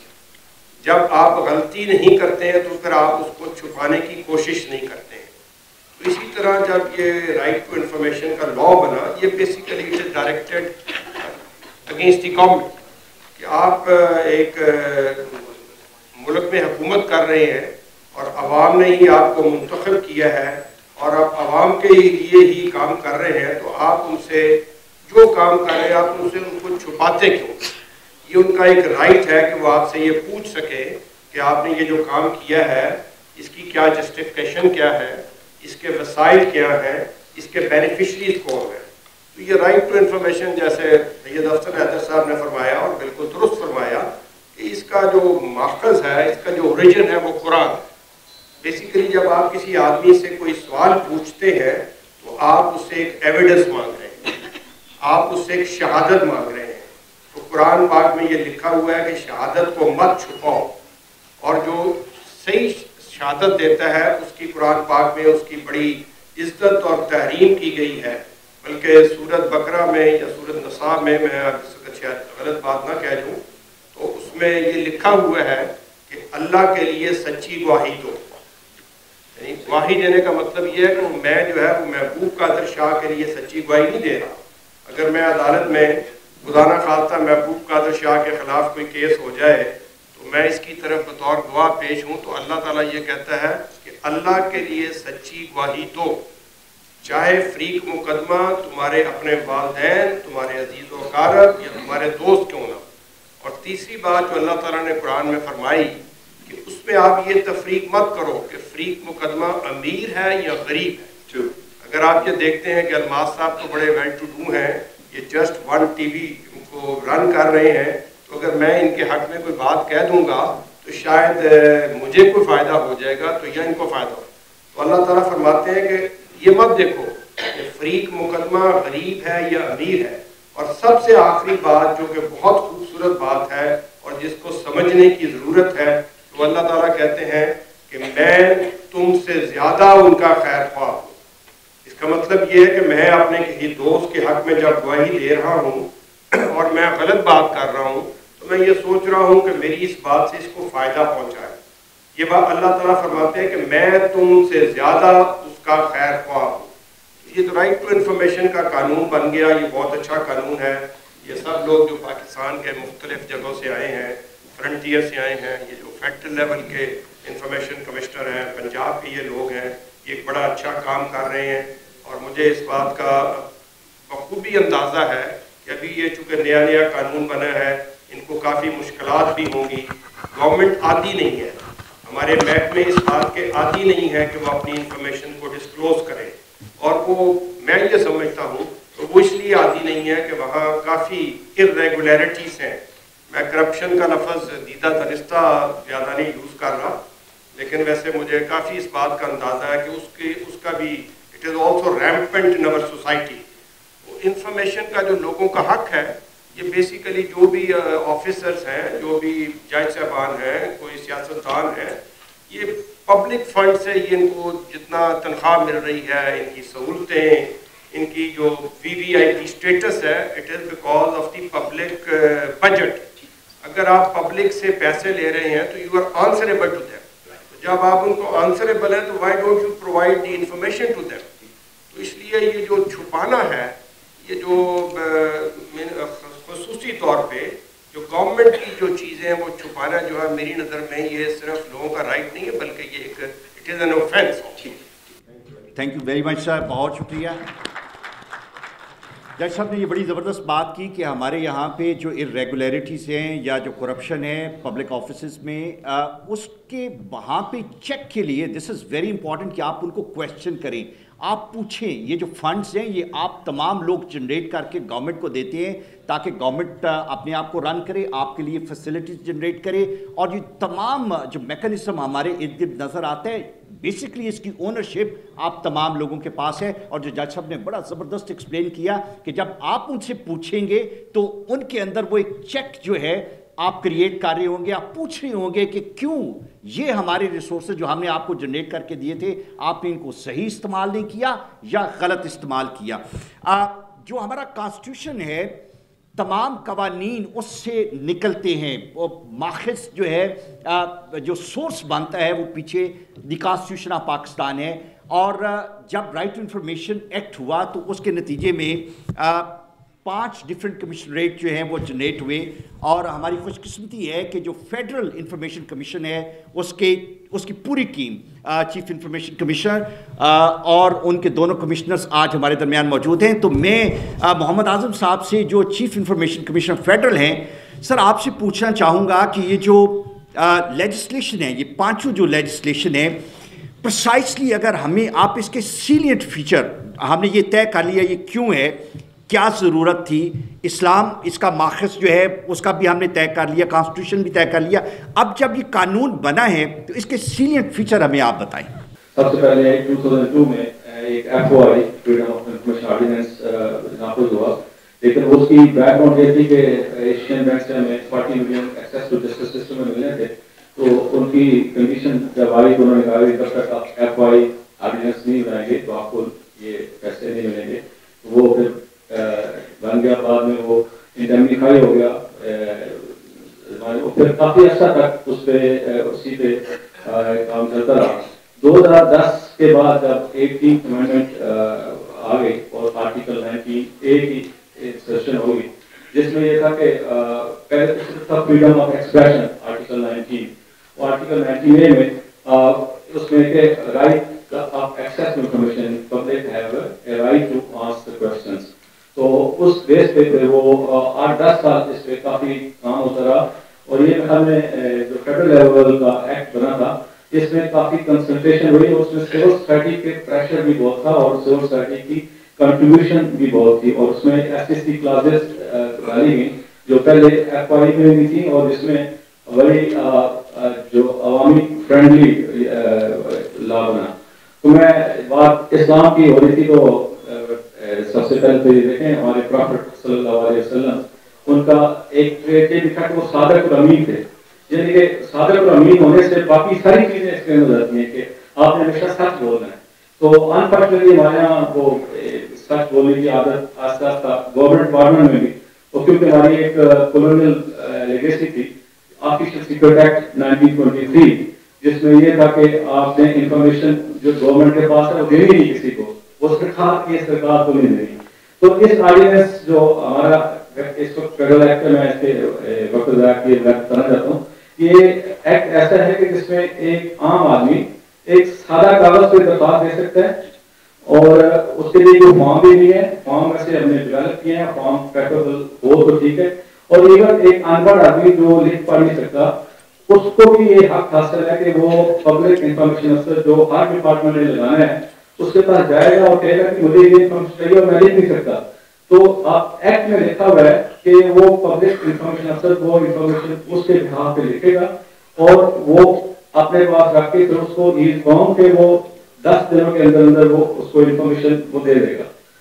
جب آپ غلطی نہیں کرتے ہیں تو پھر آپ اس کو چھپانے کی کوشش نہیں کرتے ہیں. تو اسی طرح جب یہ رائٹ ٹو انفارمیشن کا لا بنا، یہ basically it is directed against the government, کہ آپ ایک ملک میں حکومت کر رہے ہیں اور عوام نے ہی آپ کو منتخب کیا ہے، اور آپ عوام کے لیے ہی کام کر رہے ہیں، تو آپ ان سے جو کام کر رہے ہیں آپ ان سے ان کو چھپاتے کیوں؟ یہ ان کا ایک رائٹ ہے کہ وہ آپ سے یہ پوچھ سکے کہ آپ نے یہ جو کام کیا ہے اس کی کیا جسٹیفیکیشن کیا ہے، اس کے وسائل کیا ہیں، اس کے بینیفیشریز کون ہیں. تو یہ رائٹ ٹو انفارمیشن، جیسے سید افضل حیدر صاحب نے فرمایا اور بالکل درست فرمایا، کہ اس کا جو ماخذ ہے، اس کا جو اوریجن ہے وہ قرآن ہے. بیسیکلی جب آپ کسی آدمی سے کوئی سوال پوچھتے ہیں تو آپ اس سے ایک ایویڈنس مانگ رہے ہیں، آپ اس سے ایک شہادت مانگ رہے ہیں. تو قرآن پاک میں یہ لکھا ہوا ہے کہ شہادت کو مت چھپاؤ، اور جو صحیح شہادت دیتا ہے اس کی قرآن پاک میں اس کی بڑی عزت اور تحریم کی گئی ہے. بلکہ سورت بقرہ میں یا سورت نساء میں شاید غلط بات نہ کہہ دوں، تو اس میں یہ لکھا ہوا ہے کہ اللہ کے لیے سچی گواہی دو. یعنی گواہی دینے کا مطلب یہ ہے کہ میں جو ہے وہ محبوب قادر شاہ کے لیے سچی گواہی نہیں دے رہا. اگر میں عدالت میں خدا نہ خواستہ محبوب قادر شاہ کے خلاف کوئی کیس ہو جائے تو میں اس کی طرف بطور گواہ پیش ہوں، تو اللہ تعالیٰ یہ کہتا ہے کہ اللہ کے لیے سچی گواہی دو، چاہے فریق مقدمہ تمہارے اپنے والدین، تمہارے عزیز و اقارب یا تمہارے دوست کیوں نہ. اور تیسری بات جو اللہ تعالیٰ نے قرآن میں فرمائی کہ اس میں آپ یہ تفریق مت کرو کہ فریق مقدمہ امیر ہے یا غریب ہے. اگر آپ یہ دیکھتے ہیں کہ الماس صاحب تو بڑے ویل ٹو ڈو ہیں، یہ جسٹ ون ٹی وی کو رن کر رہے ہیں، تو اگر میں ان کے حق میں کوئی بات کہہ دوں گا تو شاید مجھے کوئی فائدہ ہو جائے گا تو یا ان کو فائدہ ہو. تو اللہ تعالیٰ فرماتے ہیں کہ یہ مت دیکھو کہ فریق مقدمہ غریب ہے یا امیر ہے. اور سب سے آخری بات جو کہ بہت خوبصورت بات ہے اور جس کو سمجھنے کی ضرورت ہے، تو اللہ تعالیٰ کہتے ہیں کہ میں تم سے زیادہ ان کا خیر خواہ ہوں. اس کا مطلب یہ ہے کہ میں اپنے کسی دوست کے حق میں جب گواہی دے رہا ہوں اور میں غلط بات کر رہا ہوں تو میں یہ سوچ رہا ہوں کہ میری اس بات سے اس کو فائدہ پہنچائے. یہ بات اللہ تعالیٰ فرماتے ہیں کہ میں تم سے زیادہ اس کا خیر خواہ ہوں. یہ تو رائٹ ٹو انفارمیشن کا قانون بن گیا، یہ بہت اچھا قانون ہے. یہ سب لوگ جو پاکستان کے مختلف جگہوں سے آئے ہیں، فرنٹیئر سے آئے ہیں، یہ جو فیڈرل لیول کے انفارمیشن کمشنر ہیں پنجاب کے، یہ لوگ ہیں، یہ ایک بڑا اچھا کام کر رہے ہیں. اور مجھے اس بات کا بخوبی اندازہ ہے کہ ابھی یہ چونکہ نیا قانون بنا ہے، ان کو کافی مشکلات بھی ہوں گی. گورنمنٹ عادی نہیں ہے، ہمارے محکمے اس بات کے عادی نہیں ہے کہ وہ اپنی انفارمیشن کو ڈسکلوز کریں. اور وہ میں یہ سمجھتا ہوں تو وہ اس لیے عادی نہیں ہے کہ وہاں کافی irregularities ہیں. میں کرپشن کا لفظ دیدہ دانستہ زیادہ نہیں یوز کر رہا، لیکن ویسے مجھے کافی اس بات کا اندازہ ہے کہ اس کا بھی it is also rampant in our society. Information کا جو لوگوں کا حق ہے، یہ بیسیکلی جو بھی آفیسرز ہیں، جو بھی جج صاحبان ہیں، کوئی سیاستدان ہیں، یہ پبلک فنڈ سے یہ ان کو جتنا تنخواہ مل رہی ہے، ان کی سہولتیں، ان کی جو VVIP اسٹیٹس ہے، it is because of the public budget. اگر آپ پبلک سے پیسے لے رہے ہیں تو you are answerable to them. جب آپ ان کو آنسریبل ہیں تو why don't you provide the information to them. تو اس لیے یہ جو چھپانا ہے، یہ جو خصوصی طور پہ جو گورنمنٹ کی جو چیزیں وہ چھپانا جو ہے، میری نظر میں یہ صرف لوگوں کا رائٹ نہیں ہے بلکہ یہ ایک it is an offence. Thank you very much sir, بہت شکریہ. جج صاحب نے یہ بڑی زبردست بات کی کہ ہمارے یہاں پہ جو irregularities ہیں یا جو کرپشن ہے پبلک آفیسز میں، اس کے وہاں پہ چیک کے لیے دس از ویری امپورٹنٹ کہ آپ ان کو کویشچن کریں. آپ پوچھیں یہ جو فنڈز ہیں یہ آپ تمام لوگ جنریٹ کر کے گورنمنٹ کو دیتے ہیں تاکہ گورنمنٹ اپنے آپ کو رن کرے, آپ کے لیے فیسلٹیز جنریٹ کرے, اور یہ تمام جو میکنزم ہمارے ارد گرد نظر آتا ہے بیسکلی اس کی اونرشپ آپ تمام لوگوں کے پاس ہے. اور جو جج صاحب نے بڑا زبردست ایکسپلین کیا کہ جب آپ ان سے پوچھیں گے تو ان کے اندر وہ ایک چیک جو ہے آپ کریٹ کر رہے ہوں گے, آپ پوچھ رہے ہوں گے کہ کیوں یہ ہمارے ریسورسز جو ہم نے آپ کو جنریٹ کر کے دیے تھے آپ نے ان کو صحیح استعمال نہیں کیا یا غلط استعمال کیا. جو ہمارا کانسٹیٹیوشن ہے تمام قوانین اس سے نکلتے ہیں, ماخذ جو ہے جو سورس بنتا ہے وہ پیچھے دی کانسٹیٹیوشن آف پاکستان ہے. اور جب رائٹ ٹو انفارمیشن ایکٹ ہوا تو اس کے نتیجے میں 5 ڈفرینٹ کمشنریٹ جو ہیں وہ جنریٹ ہوئے, اور ہماری خوش قسمتی ہے کہ جو فیڈرل انفارمیشن کمیشن ہے اس کی پوری ٹیم چیف انفارمیشن کمیشنر اور ان کے دونوں کمشنرز آج ہمارے درمیان موجود ہیں. تو میں محمد اعظم صاحب سے جو چیف انفارمیشن کمیشنر فیڈرل ہیں, سر آپ سے پوچھنا چاہوں گا کہ یہ جو لیجسلیشن ہے, یہ 5 جو لیجسلیشن ہے پرسائسلی اگر ہمیں آپ اس کے سیلینٹ فیچر ہم نے یہ طے کر لیا یہ کیوں ہے, کیا ضرورت تھی, اسلام اس کا ماخذ جو ہے اس کا بھی ہم نے طے کر لیا, کانسٹیٹیوشن بھی طے کر لیا, اب جب یہ قانون بنا ہے تو اس کے سیلینٹ فیچر ہمیں آپ بتائیں. سب سے پہلے 2002 میں ایک FOI freedom of information ordinance نافذ ہوا, لیکن اس کی بیک گراؤنڈ یہ تھی کہ ایشین بینک سے ہمیں 40 million access to justice system میں ملنے تھے, تو ان کی کنڈیشن جب آئی تو انہوں نے کہا کہ جب تک آپ FOI آرڈیننس نہیں بنائیں گے تو آپ کو یہ پیسے نہیں ملیں گے. وہ پھر بن گیا, بعد میں وہ انڈیمنیفائی ہو گیا, پھر کافی عرصہ تک اس پہ اسی پہ کام چلتا رہا. 2010 کے بعد جب 18th امینڈمنٹ آ گئی اور آرٹیکل 19A کی سیشن ہو گئی جس میں یہ تھا کہ پہلے تو صرف تھا فریڈم آف ایکسپریشن آرٹیکل 19, اور آرٹیکل 19A میں اس میں کہ right of access to information public have a right to ask the questions. تو اس بیس پہ پھر وہ 8-10 سال اس پہ کافی کام ہوتا رہا, اور یہ خیال میں جو فیڈرل لیول کا ایکٹ بنا تھا اس میں کافی کنسلٹیشن ہوئی, اور اس میں سول سوسائٹی کے پریشر بھی بہت تھا اور سول سوسائٹی کی کنٹریبیوشن بھی بہت تھی, اور اس میں SCC کلاسز ڈالی گئی جو پہلے FOI میں بھی تھی, اور اس میں بڑی جو عوامی فرینڈلی لا بنا. تو میں بات اسلام کی ہو رہی تھی, تو سب سے پہلے تو یہ دیکھیں ہمارے پروفٹ صلی اللہ علیہ وسلم ان کا ایک ٹریٹ یہ دکھا کہ وہ صادق الامین تھے, یعنی کہ صادق الامین ہونے سے باقی ساری چیزیں اس کے اندر آتی ہیں کہ آپ نے ہمیشہ سچ بولنا ہے. تو انفارچونیٹلی ہمارے یہاں وہ سچ بولنے کی عادت آہستہ آہستہ گورنمنٹ ڈپارٹمنٹ میں بھی, اور کیونکہ ہماری ایک کولونیل لیگیسی تھی آفیشیل سیکرٹ ایکٹ 1923 جس میں یہ تھا کہ آپ نے انفارمیشن جو گورنمنٹ کے پاس ہے وہ دینی نہیں کسی کو, وہ سرکار کی سرکار کو نہیں دینی. تو اس آرڈیننس جو ہمارا اس وقت فیڈرل ایکٹ میں اس کے وقت ضائع کیے کرنا چاہتا ہوں, یہ ایکٹ ایسا ہے کہ جس میں ایک عام آدمی ایک سادہ کاغذ پہ درخواست دے سکتا ہے, اور اس کے لیے کوئی فارم بھی نہیں ہے, فارم ویسے ہم نے ڈیولپ کیے ہیں, فارم پیپربل ہو تو ٹھیک ہے, اور ایون ایک ان پڑھ آدمی جو لکھ پڑھ نہیں سکتا اس کو بھی یہ حق حاصل ہے کہ وہ پبلک انفارمیشن افسر جو ہر ڈپارٹمنٹ نے لگانا ہے اس کے پاس جائے گا اور کہے گا کہ مجھے یہ انفارمیشن چاہیے اور میں لکھ نہیں سکتا. تو آپ ایکٹ میں لکھا ہوا ہے کہ وہ پبلک انفارمیشن افسر وہ انفارمیشن اس کے بہاف پہ لکھے گا, اور وہ اپنے پاس رکھ کے پھر اس کو فارم کے وہ 10 دنوں کے اندر اندر وہ اس کو انفارمیشن وہ دے دے گا.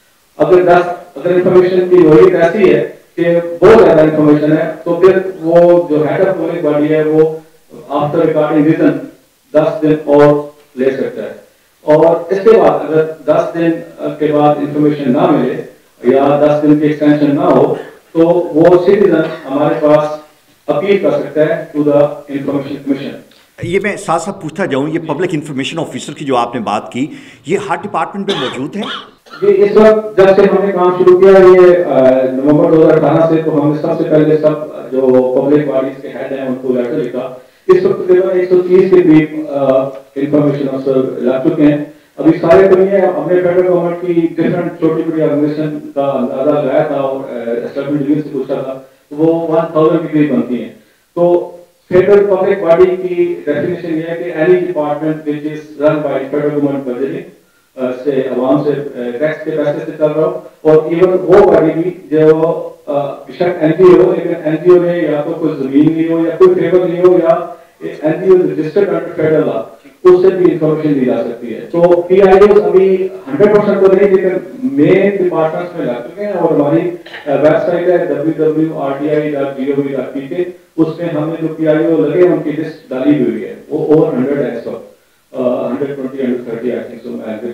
اگر انفارمیشن کی نوعیت ایسی ہے کہ بہت زیادہ انفارمیشن ہے تو پھر وہ جو ہیڈ آف پبلک باڈی ہے وہ آفٹر ریکارڈنگ ریٹن 10 دن اور لے سکتا ہے, اور اس کے بعد اگر 10 دن کے بعد انفارمیشن نہ ملے یا 10 دن کی ایکسٹینشن نہ ہو تو وہ سٹیزن ہمارے پاس اپیل کر سکتا ہے ٹو دا انفارمیشن کمیشن. یہ میں ساتھ ساتھ پوچھتا جاؤں, یہ پبلک انفارمیشن آفیسر کی جو آپ نے بات کی یہ ہر ڈپارٹمنٹ میں موجود ہیں؟ یہ اس وقت جب سے ہم نے کام شروع کیا یہ نومبر 2018 سے, تو ہم نے سب سے پہلے سب جو پبلک باڈیز کے ہیڈ ہیں ان کو لیٹر لکھا. اس وقت تقریباً 130 کے قریب انفارمیشن افسر لگ چکے ہیں. ابھی سارے تو نہیں ہے, ہم نے فیڈرل گورنمنٹ کی ڈفرینٹ چھوٹی بڑی آرگنائزیشن کا اندازہ لگایا تھا اور اسٹیٹمنٹ ڈیویژن سے پوچھا تھا, وہ 1000 کے قریب بنتی ہیں. تو فیڈرل پبلک باڈی کی ڈیفینیشن یہ ہے کہ any department which is run by federal government budget, से आवाम से टैक्स के पैसे से चल रहा हो और इवन वो बॉडी भी जो बेशक एनजीओ हो लेकिन एनजीओ ने या तो कोई जमीन ली हो या कोई फेवर ली हो या NGO registered under federal law उससे भी इंफॉर्मेशन दी जा सकती है। तो पीआईओ अभी 100% तो नहीं लेकिन मेन डिपार्टमेंट्स में लग चुके हैं और हमारी वेबसाइट है www.rti.gov.pk उसमें हमने जो पीआईओ लगे उनकी लिस्ट डाली हुई है वो ओवर 100 है इस वक्त 120 130 आई थिंक सो मैं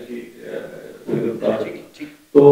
तो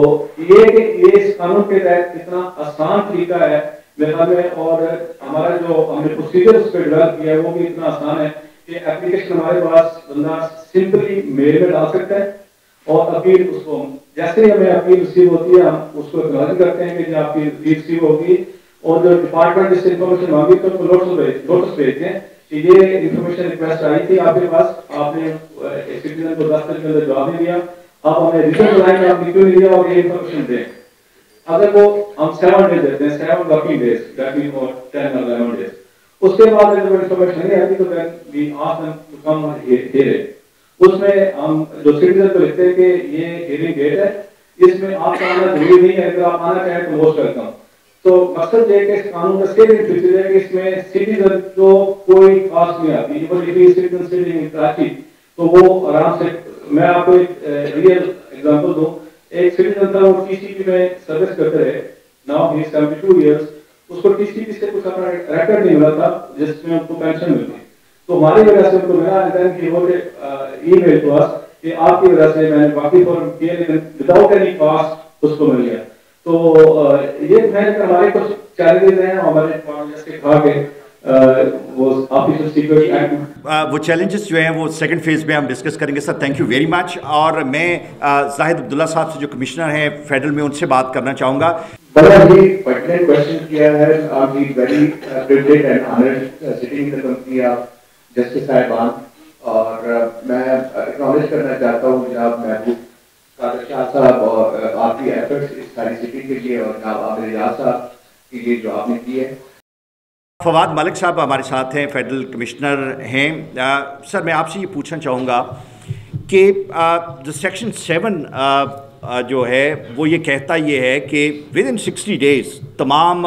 ये इस कानून के तहत इतना आसान तरीका है मेरे ख्याल में और हमारा जो हमने प्रोसीजर उस पर डेवलप किया है वो भी इतना आसान है कि एप्लीकेशन हमारे पास बंदा सिंपली मेल में डाल सकता है और अपील उसको जैसे ही हमें अपील रिसीव होती है हम उसको एक्नॉलेज करते हैं कि आपकी अपील रिसीव होगी और जो डिपार्टमेंट जिससे इन्फॉर्मेशन मांगी तो नोटिस भेजते हैं कि ये इन्फॉर्मेशन रिक्वेस्ट आई थी आपके पास आपने सिटीजन को 10 दिन के अंदर जवाब नहीं दिया अब हमें रिटर्न लाइन में आपने क्यों नहीं दिया और ये इन्फॉर्मेशन दें। अगर वो हम 7 डेज देते हैं 7 working days that mean for 10 और 11 डेज उसके बाद अगर इन्फॉर्मेशन नहीं आती तो then we ask them to come here उसमें हम जो सिटीजन को लिखते हैं कि ये हियरिंग डेट है इसमें आपका आना जरूरी नहीं है अगर आप आना चाहें तो मोस्ट वेलकम। तो मकसद ये कि इस कानून का स्टेट फीचर है कि इसमें सिटीजन को कोई कॉस्ट नहीं आती even if he citizen sitting in Karachi तो वो आराम से मैं आपको एक रियल एग्जांपल दूं एक सिटीजन था वो टीसीपी में सर्विस करते रहे नाउ ही इज 72 इयर्स उसको टीसीपी से कुछ अपना रिकॉर्ड नहीं मिला था जिसमें उनको पेंशन मिलती तो हमारी वजह से उनको मिला then he wrote email to us कि आपकी वजह से मैंने बाकी फॉर्म किए लेकिन विदाउट एनी कॉस्ट उसको मिल गया। तो ये मैं हमारे कुछ चैलेंजेस हैं हमारे जैसे कहा कि वो ऑफिशियल सीक्रेट एक्ट वो चैलेंजेस जो हैं वो सेकंड फेज में हम डिस्कस करेंगे sir. Thank you very much और मैं जाहिद अब्दुल्ला साहब से जो कमिश्नर हैं फेडरल में उनसे बात करना चाहूँगा। बड़ा ही पर्टिनेंट क्वेश्चन किया है आप ही very privileged and honoured sitting in the company of justice साहिबान और मैं एक्नॉलेज करना चाहता हूँ जनाब महबूब कादिर शाह साहब और आपकी एफर्ट्स इस सारी सिटी के लिए और जनाब आमिर रियाज साहब के लिए जो आपने किए हैं। फवाद मलिक साहब हमारे साथ हैं फेडरल कमिश्नर हैं। सर मैं आपसे ये पूछना चाहूँगा कि जो सेक्शन 7 जो है वो ये कहता ये है कि विद इन 60 डेज़ तमाम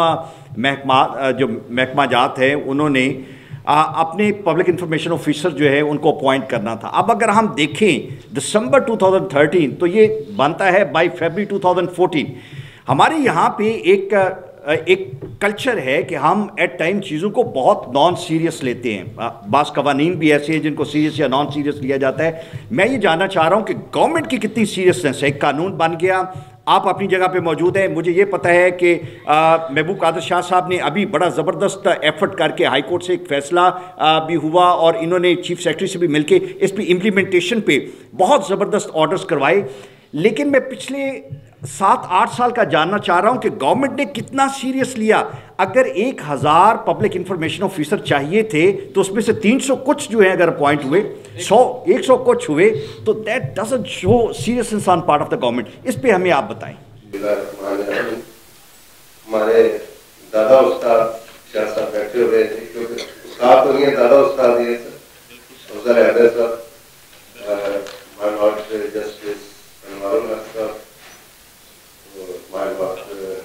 महकमा जात हैं उन्होंने अपने पब्लिक इंफॉर्मेशन ऑफिसर जो है उनको अपॉइंट करना था। अब अगर हम देखें दिसंबर 2013 तो ये बनता है बाय फरवरी 2014। हमारे यहाँ पे एक कल्चर है कि हम एट टाइम चीज़ों को बहुत नॉन सीरियस लेते हैं। बास कवानीन भी ऐसे हैं जिनको सीरियस या नॉन सीरियस लिया जाता है। मैं ये जानना चाह रहा हूँ कि गवर्नमेंट की कितनी सीरियसनेस है। एक कानून बन गया आप अपनी जगह पे मौजूद हैं। मुझे ये पता है कि महबूब कादिर शाह साहब ने अभी बड़ा ज़बरदस्त एफर्ट करके हाई कोर्ट से एक फ़ैसला भी हुआ और इन्होंने चीफ सेक्रेटरी से भी मिलके इस पर इम्प्लीमेंटेशन पे बहुत ज़बरदस्त ऑर्डर्स करवाए। लेकिन मैं पिछले 7-8 साल का जानना चाह रहा हूं कि गवर्नमेंट ने कितना सीरियस लिया। अगर 1000 पब्लिक इंफॉर्मेशन ऑफिसर चाहिए थे तो उसमें से 300 कुछ जो है अगर अपॉइंट हुए 100 कुछ हुए तो that doesn't show seriousness on part of the government. इस पे हमें आप बताएं। हमारे दादा उस्ताद शाह साहब बैठे हुए थे क्योंकि उस्ताद तो नहीं है दादा उस्ताद ये अफजल हैदर साहब माय लॉर्ड जस्टिस अनवर साहब my lord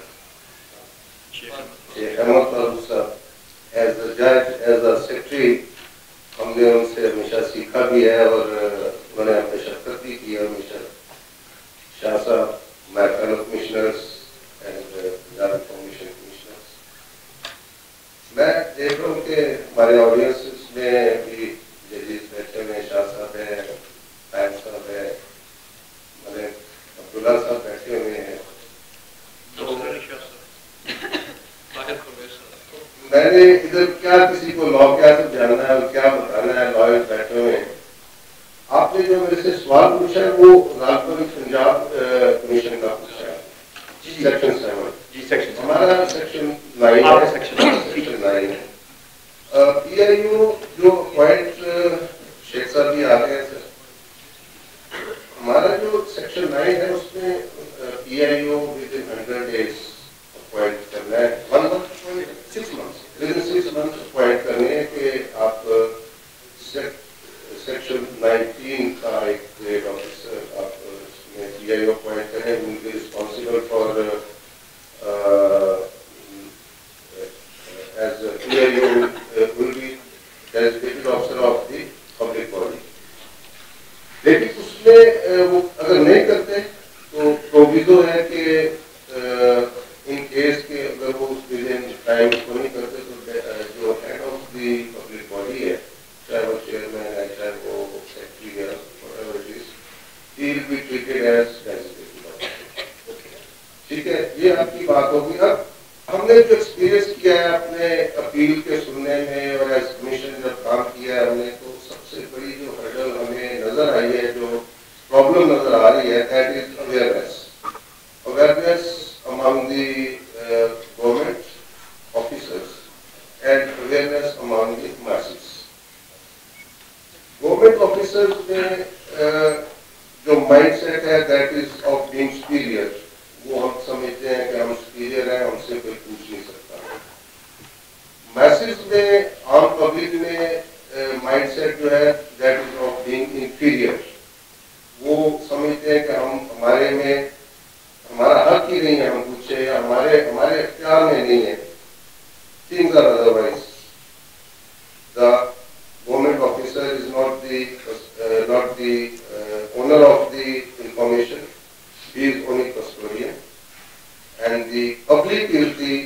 Ahmed Farooq साहब as a judge as a secretary हमने उनसे हमेशा सीखा भी है और उन्होंने हमें शफकत भी की है हमेशा। शाह साहब my fellow commissioners and Punjab Information Commissioners मैं देख रहा हूँ कि हमारे ऑडियंस में भी जजीज बैठे हुए शाह साहब है फैन साहब है मलिक अब्दुल्ला साहब बैठे हुए हैं। मैंने इधर क्या किसी को लॉ क्या समझाना है और क्या बताना है लॉयर बैठे हुए हैं। आपने जो मेरे से सवाल पूछा है वो पंजाब कमीशन का पूछा है सेक्शन 7 हमारा सेक्शन 9 है सेक्शन 9 है। पीआईओ जो पॉइंट शेख साहब भी आ गए सर हमारा जो सेक्शन 9 है उसमें PIO within 100 days appoint करना है 1 month 6 months within 6 months appoint करने हैं कि आप सेक्शन 19 का एक ग्रेड ऑफिसर आप who will be responsible for as here you will be designated officer of the public body. लेकिन उसमें वो अगर नहीं करते तो प्रोविजो है कि इन केस के अगर वो विद इन टाइम को नहीं करते तो जो head of the public body है, चाहे वो चेयरमैन है, चाहे वो सेक्रेटरी है, whatever it is, he will be treated as designated officer. ठीक है, ये आपकी बात होगी. अब हमने जो एक्सपीरियंस किया है अपने अपील के सुनने में और एज कमीशन जब काम किया है हमने, तो सबसे बड़ी जो हर्डल हमें नजर आई है, जो प्रॉब्लम नजर आ रही है, that is awareness among the government officers and awareness among the masses. Government officers में जो माइंडसेट है that is of being superior, वो हम समझते हैं कि हम सुपीरियर हैं, हमसे कोई पूछ नहीं सकता. मैसेज में आम पब्लिक में माइंडसेट जो है that is of being inferior. वो समझते हैं कि हम हमारे में हमारा हक ही नहीं है, हम पूछे या हमारे अख्तियार में नहीं है. Things are otherwise. The government officer is not the owner of the information, he is only custodian, and the public is the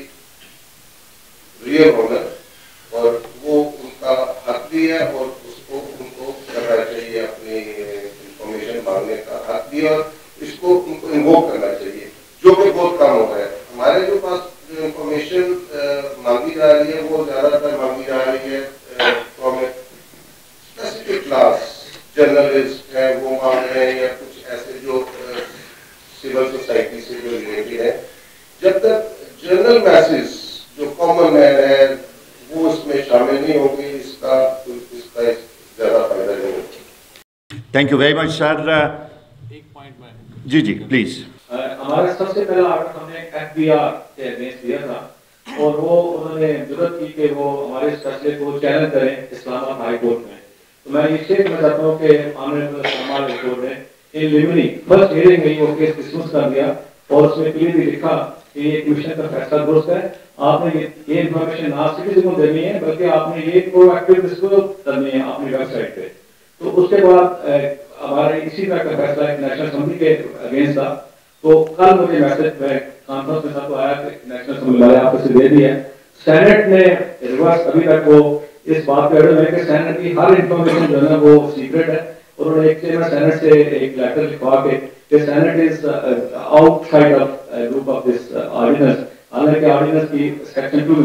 real owner. और वो उनका हक भी है और उसको उनको करना चाहिए, अपनी इंफॉर्मेशन मांगने का हक भी, और इसको उनको इन्वोक करना चाहिए, जो कि बहुत कम हो रहा है. हमारे जो पास जो इंफॉर्मेशन मांगी जा रही है वो ज्यादातर मांगी जा रही है फ्रॉम स्पेसिफिक क्लास, जर्नलिस्ट है वो मांग रहे हैं, या कुछ ऐसे जो सिविल सोसाइटी से जो रिलेटेड है. जब तक जनरल मैसेज जो कॉमन मैन है वो इसमें शामिल नहीं होगी, इसका ज्यादा फायदा नहीं होगा. Thank you very much sir. एक पॉइंट में जी जी प्लीज. हमारा सबसे पहला आर्डर हमने FBI के अगेंस्ट दिया था, और वो उन्होंने जरूरत की कि वो हमारे इस फैसले को चैलेंज करें इस्लामाबाद हाई कोर्ट में. तो मैं ये शेयर करना चाहता हूँ कि ऑनरेबल इस्लामाबाद हाई कोर्ट ने इलिमिनी फर्स्ट हियरिंग में वो केस डिस्मिस कर दिया, और उसमें क्लियरली लिखा कि ये कमीशन का फैसला दुरुस्त है. आपने ये इन्फॉर्मेशन ना सिटीजन को देनी है, बल्कि आपने ये प्रोएक्टिव डिस्क्लोज करनी है अपनी वेबसाइट पे. तो उसके बाद हमारे इसी तरह का फैसला एक नेशनल असेंबली के अगेंस्ट था. तो कल मुझे मैसेज में कॉन्फ्रेंस में तो आया कि नेशनल असेंबली वाले आपसे दे दिया है. सेनेट ने रिवर्स अभी तक वो इस बात पे अड़े हुए कि सेनेट की हर इंफॉर्मेशन जो है वो सीक्रेट है. उन्होंने एक सेनेट से एक लेटर लिखवा के senate is outside of group of this ordinance. हालांकि ऑर्डिनेंस की सेक्शन 2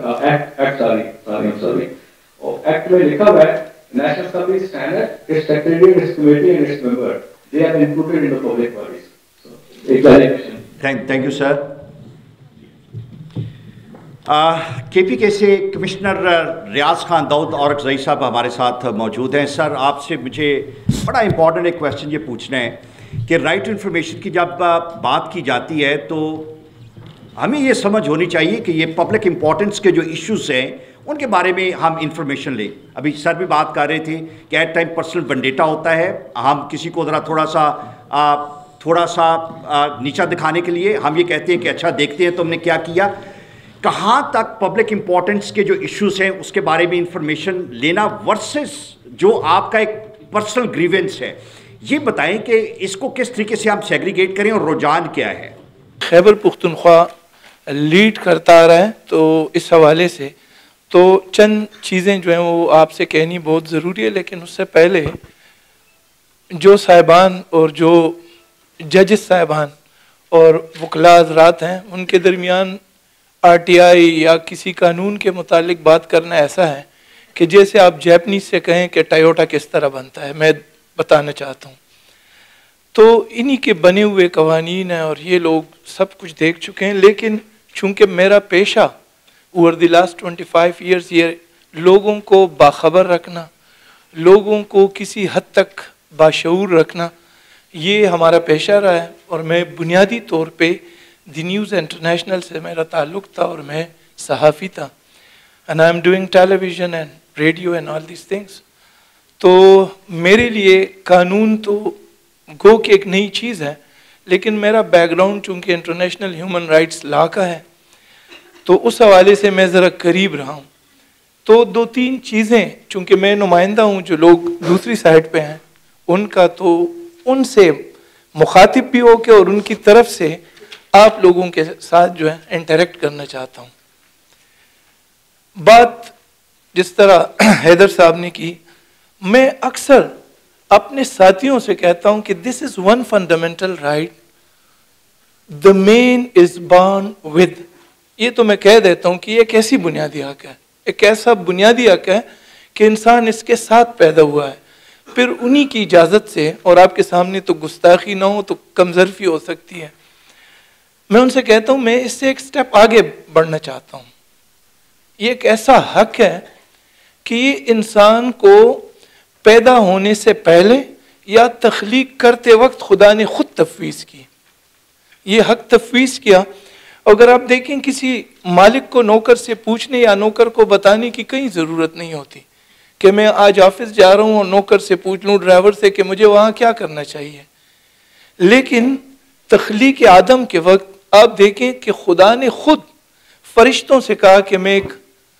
एक्ट में लिखा हुआ है national assembly senate its secretary its committee and its member they are included in the public bodies. एक clarification. Thank you sir. KPK से commissioner Riaz Khan Daud और अक्सई साहब हमारे साथ मौजूद हैं. सर आपसे मुझे बड़ा इम्पॉर्टेंट एक क्वेश्चन ये पूछना है कि राइट टू इन्फॉर्मेशन की जब बात की जाती है तो हमें ये समझ होनी चाहिए कि ये पब्लिक इम्पोर्टेंस के जो इश्यूज़ हैं उनके बारे में हम इंफॉर्मेशन लें. अभी सर भी बात कर रहे थे कि एट टाइम पर्सनल वंडेटा होता है, हम किसी को ज़रा थोड़ा सा नीचा दिखाने के लिए हम ये कहते हैं कि अच्छा देखते हैं तुमने क्या किया. कहाँ तक पब्लिक इम्पोर्टेंस के जो इश्यूज़ हैं उसके बारे में इंफॉर्मेशन लेना वर्सेस जो आपका एक पर्सनल ग्रीवेंस है, ये बताएं कि इसको किस तरीके से हम सेग्रीगेट करें और रुझान क्या है. खैबर पुख्तनख्वा लीड करता आ रहा है, तो इस हवाले से तो चंद चीज़ें जो हैं वो आपसे कहनी बहुत ज़रूरी है. लेकिन उससे पहले जो साहिबान और जो जजेस साहिबान और वकला हज़रात हैं उनके दरमियान RTI या किसी कानून के मुतालिक बात करना ऐसा है कि जैसे आप जैपनीज से कहें कि टयोटा किस तरह बनता है. मैं बताना चाहता हूँ तो इन्हीं के बने हुए कवानीन हैं और ये लोग सब कुछ देख चुके हैं. लेकिन चूँकि मेरा पेशा ओवर द लास्ट 25 ईयर्स ये लोगों को बाखबर रखना, लोगों को किसी हद तक बाशऊर रखना, ये हमारा पेशा रहा है. और मैं बुनियादी तौर पे द न्यूज़ इंटरनेशनल से मेरा ताल्लुक़ था और मैं सहाफ़ी था. And I am doing television and radio and all this things. तो मेरे लिए कानून तो गो कि एक नई चीज़ है, لیکن میرا بیک گراؤنڈ چونکہ انٹرنیشنل ہیومن رائٹس لا کا ہے تو اس حوالے سے میں ذرا قریب رہا ہوں. تو دو تین چیزیں چونکہ میں نمائندہ ہوں جو لوگ دوسری سائڈ پہ ہیں ان کا، تو ان سے مخاطب بھی ہو کے اور ان کی طرف سے آپ لوگوں کے ساتھ جو ہے انٹریکٹ کرنا چاہتا ہوں. بات جس طرح حیدر صاحب نے کی، میں اکثر اپنے ساتھیوں سے کہتا ہوں کہ this is one fundamental right the man is born with. یہ تو میں کہہ دیتا ہوں کہ یہ ایک ایسی بنیادی حق ہے، ایک ایسا بنیادی حق ہے کہ انسان اس کے ساتھ پیدا ہوا ہے. پھر انہی کی اجازت سے، اور آپ کے سامنے تو گستاخی نہ ہو تو کمزرفی ہو سکتی ہے، میں ان سے کہتا ہوں میں اس سے ایک سٹیپ آگے بڑھنا چاہتا ہوں. یہ ایک ایسا حق ہے کہ یہ انسان کو پیدا ہونے سے پہلے یا تخلیق کرتے وقت خدا نے خود تفویض کی. یہ حق تفویض کیا. اگر آپ دیکھیں کسی مالک کو نوکر سے پوچھنے یا نوکر کو بتانے کی کہیں ضرورت نہیں ہوتی کہ میں آج آفس جا رہا ہوں اور نوکر سے پوچھ لوں، ڈرائیور سے، کہ مجھے وہاں کیا کرنا چاہیے. لیکن تخلیق آدم کے وقت آپ دیکھیں کہ خدا نے خود فرشتوں سے کہا کہ میں ایک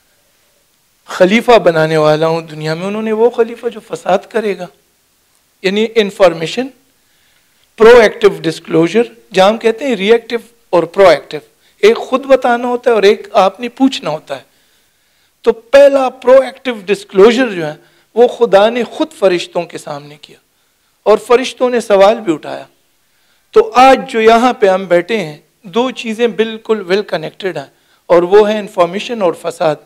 خلیفہ بنانے والا ہوں دنیا میں. انہوں نے وہ خلیفہ جو فساد کرے گا. یعنی انفارمیشن، پرو ایکٹیو ڈسکلوجر، جہاں ہم کہتے ہیں ری ایکٹیو اور پرو ایکٹیو، ایک خود بتانا ہوتا ہے اور ایک آپ نے پوچھنا ہوتا ہے. تو پہلا پرو ایکٹیو ڈسکلوجر جو ہے وہ خدا نے خود فرشتوں کے سامنے کیا اور فرشتوں نے سوال بھی اٹھایا. تو آج جو یہاں پہ ہم بیٹھے ہیں، دو چیزیں بالکل ویل کنیکٹڈ ہیں، اور وہ ہے انفارمیشن اور فساد.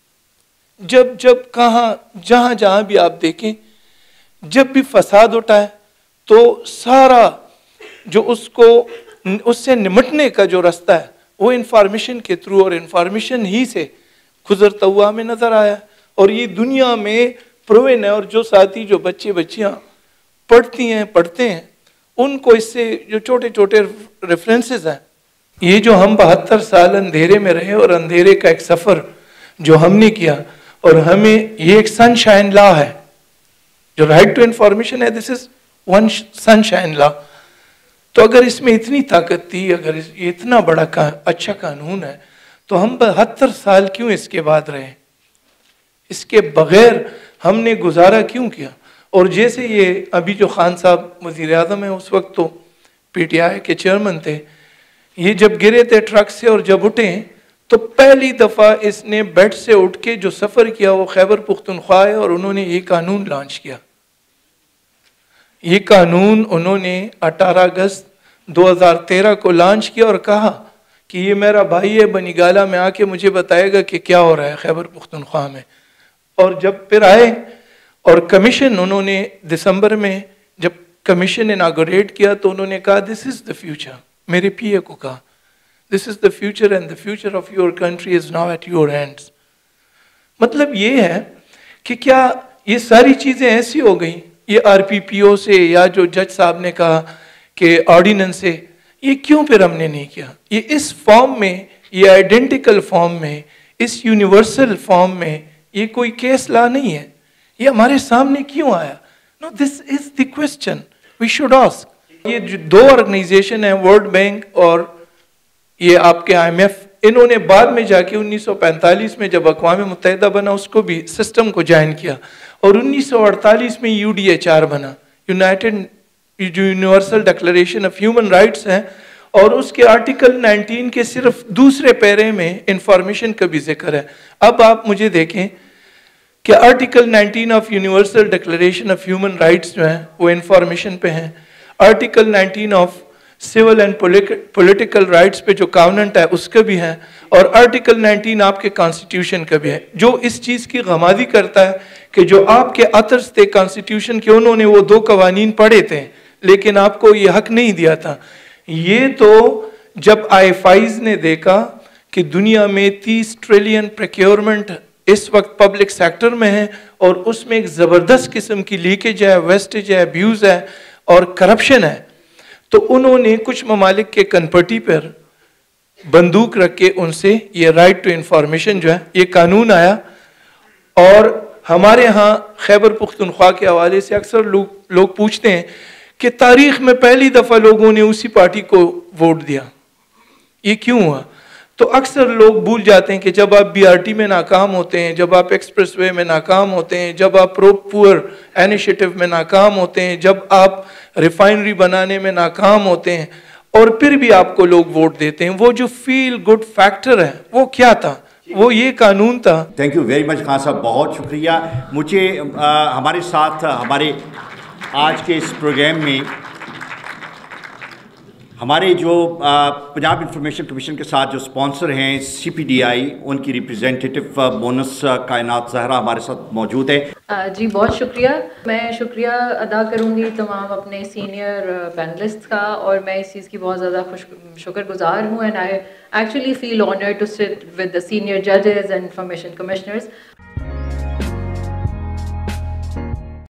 جب کہاں جہاں بھی آپ دیکھیں، جب بھی فساد اٹھا ہے تو سارا جو اس سے نمٹنے کا جو رستہ ہے وہ انفارمیشن کے تھرو اور انفارمیشن ہی سے گزرتا ہوا ہمیں نظر آیا. اور یہ دنیا میں پروین ہے. اور جو ساتھی جو بچیاں پڑھتے ہیں ان کو اس سے جو چھوٹے چھوٹے ریفرنسز ہیں، یہ جو ہم 72 سال اندھیرے میں رہے اور اندھیرے کا ایک سفر جو ہم نے کیا، اور ہمیں یہ ایک سن شائن لا ہے جو رائٹ ٹو انفارمیشن ہے. This is one sunshine law. تو اگر اس میں اتنی طاقت تھی، اگر یہ اتنا بڑا اچھا قانون ہے، تو ہم 72 سال کیوں اس کے بعد رہے؟ اس کے بغیر ہم نے گزارا کیوں کیا؟ اور جیسے یہ ابھی جو خان صاحب وزیر اعظم ہیں، اس وقت تو پی ٹی آئی کے چیئرمین تھے، یہ جب گرے تھے ٹرک سے اور جب اٹھے تو پہلی دفعہ اس نے بیڈ سے اٹھ کے جو سفر کیا وہ خیبر پختونخوا ہے، اور انہوں نے یہ قانون لانچ کیا. یہ قانون انہوں نے 18 اگست 2013 کو لانچ کیا اور کہا کہ یہ میرا بھائی ہے، بنی گالہ میں آ کے مجھے بتائے گا کہ کیا ہو رہا ہے خیبر پختونخوا میں. اور جب پھر آئے اور کمیشن انہوں نے دسمبر میں جب کمیشن اناگوریٹ کیا تو انہوں نے کہا دس از دا فیوچر. میرے پی اے کو کہا this is the future and the future of your country is now at your hands. مطلب یہ ہے کہ کیا یہ ساری چیزیں ایسی ہو گئیں، یہ آر پی پی او سے یا جو جج صاحب نے کہا کہ آرڈیننس سے، یہ کیوں پھر ہم نے نہیں کیا؟ یہ اس فارم میں، یہ آئیڈینٹیکل فارم میں، اس یونیورسل فارم میں یہ کوئی کیس لا نہیں ہے. یہ ہمارے سامنے کیوں آیا؟ No, this is the question we should ask. یہ جو دو آرگنائزیشن ہیں، ورلڈ بینک اور یہ آپ کے آئی ایم ایف، انہوں نے بعد میں جا کے 1945 میں جب اقوام متحدہ بنا اس کو بھی سسٹم کو جوائن کیا، اور 1948 میں یو ڈی ایچ آر بنا، یونائٹڈ جو universal declaration of human rights ہیں، اور اس کے آرٹیکل 19 کے صرف دوسرے پیرے میں انفارمیشن کا بھی ذکر ہے. اب آپ مجھے دیکھیں کہ article 19 of universal declaration of human rights جو ہیں وہ انفارمیشن پہ ہیں. Article 19 of civil and political rights پہ جو کاوننٹ ہے اس کا بھی ہے، اور آرٹیکل 19 آپ کے کانسٹیٹیوشن کا بھی ہے، جو اس چیز کی غمازی کرتا ہے کہ جو آپ کے آتھرز تھے کانسٹیٹیوشن کے، انہوں نے وہ دو قوانین پڑھے تھے لیکن آپ کو یہ حق نہیں دیا تھا. یہ تو جب آئی فائز نے دیکھا کہ دنیا میں 30 ٹریلین پریکیورمنٹ اس وقت پبلک سیکٹر میں ہے اور اس میں ایک زبردست قسم کی لیکیج ہے، ویسٹیج ہے، ابیوز ہے اور کرپشن ہے، تو انہوں نے کچھ ممالک کے کنپٹی پر بندوق رکھ کے ان سے یہ رائٹ ٹو انفارمیشن جو ہے یہ قانون آیا. اور ہمارے ہاں خیبر پختونخوا کے حوالے سے اکثر لوگ پوچھتے ہیں کہ تاریخ میں پہلی دفعہ لوگوں نے اسی پارٹی کو ووٹ دیا. یہ کیوں ہوا؟ تو اکثر لوگ بھول جاتے ہیں کہ جب آپ بی آر ٹی میں ناکام ہوتے ہیں، جب آپ ایکسپریس وے میں ناکام ہوتے ہیں، جب آپ پرو پور انیشیٹو میں ناکام ہوتے ہیں، جب آپ ریفائنری بنانے میں ناکام ہوتے ہیں، اور پھر بھی آپ کو لوگ ووٹ دیتے ہیں، وہ جو فیل گڈ فیکٹر ہے وہ کیا تھا؟ وہ یہ قانون تھا. Thank you very much Khan صاحب، بہت شکریہ. مجھے ہمارے ساتھ ہمارے آج کے اس پروگرام میں ہمارے جو پنجاب انفارمیشن کمیشن کے ساتھ جو سپانسر ہیں سی پی ڈی آئی، ان کی ریپریزنٹیٹو بونس کائنات زہرا ہمارے ساتھ موجود ہے. جی بہت شکریہ. میں شکریہ ادا کروں گی تمام اپنے سینئر پینلسٹ کا، اور میں اس چیز کی بہت زیادہ شکر گزار ہوں، and I actually feel honoured to sit with the senior ججز اینڈ انفارمیشن کمشنرز.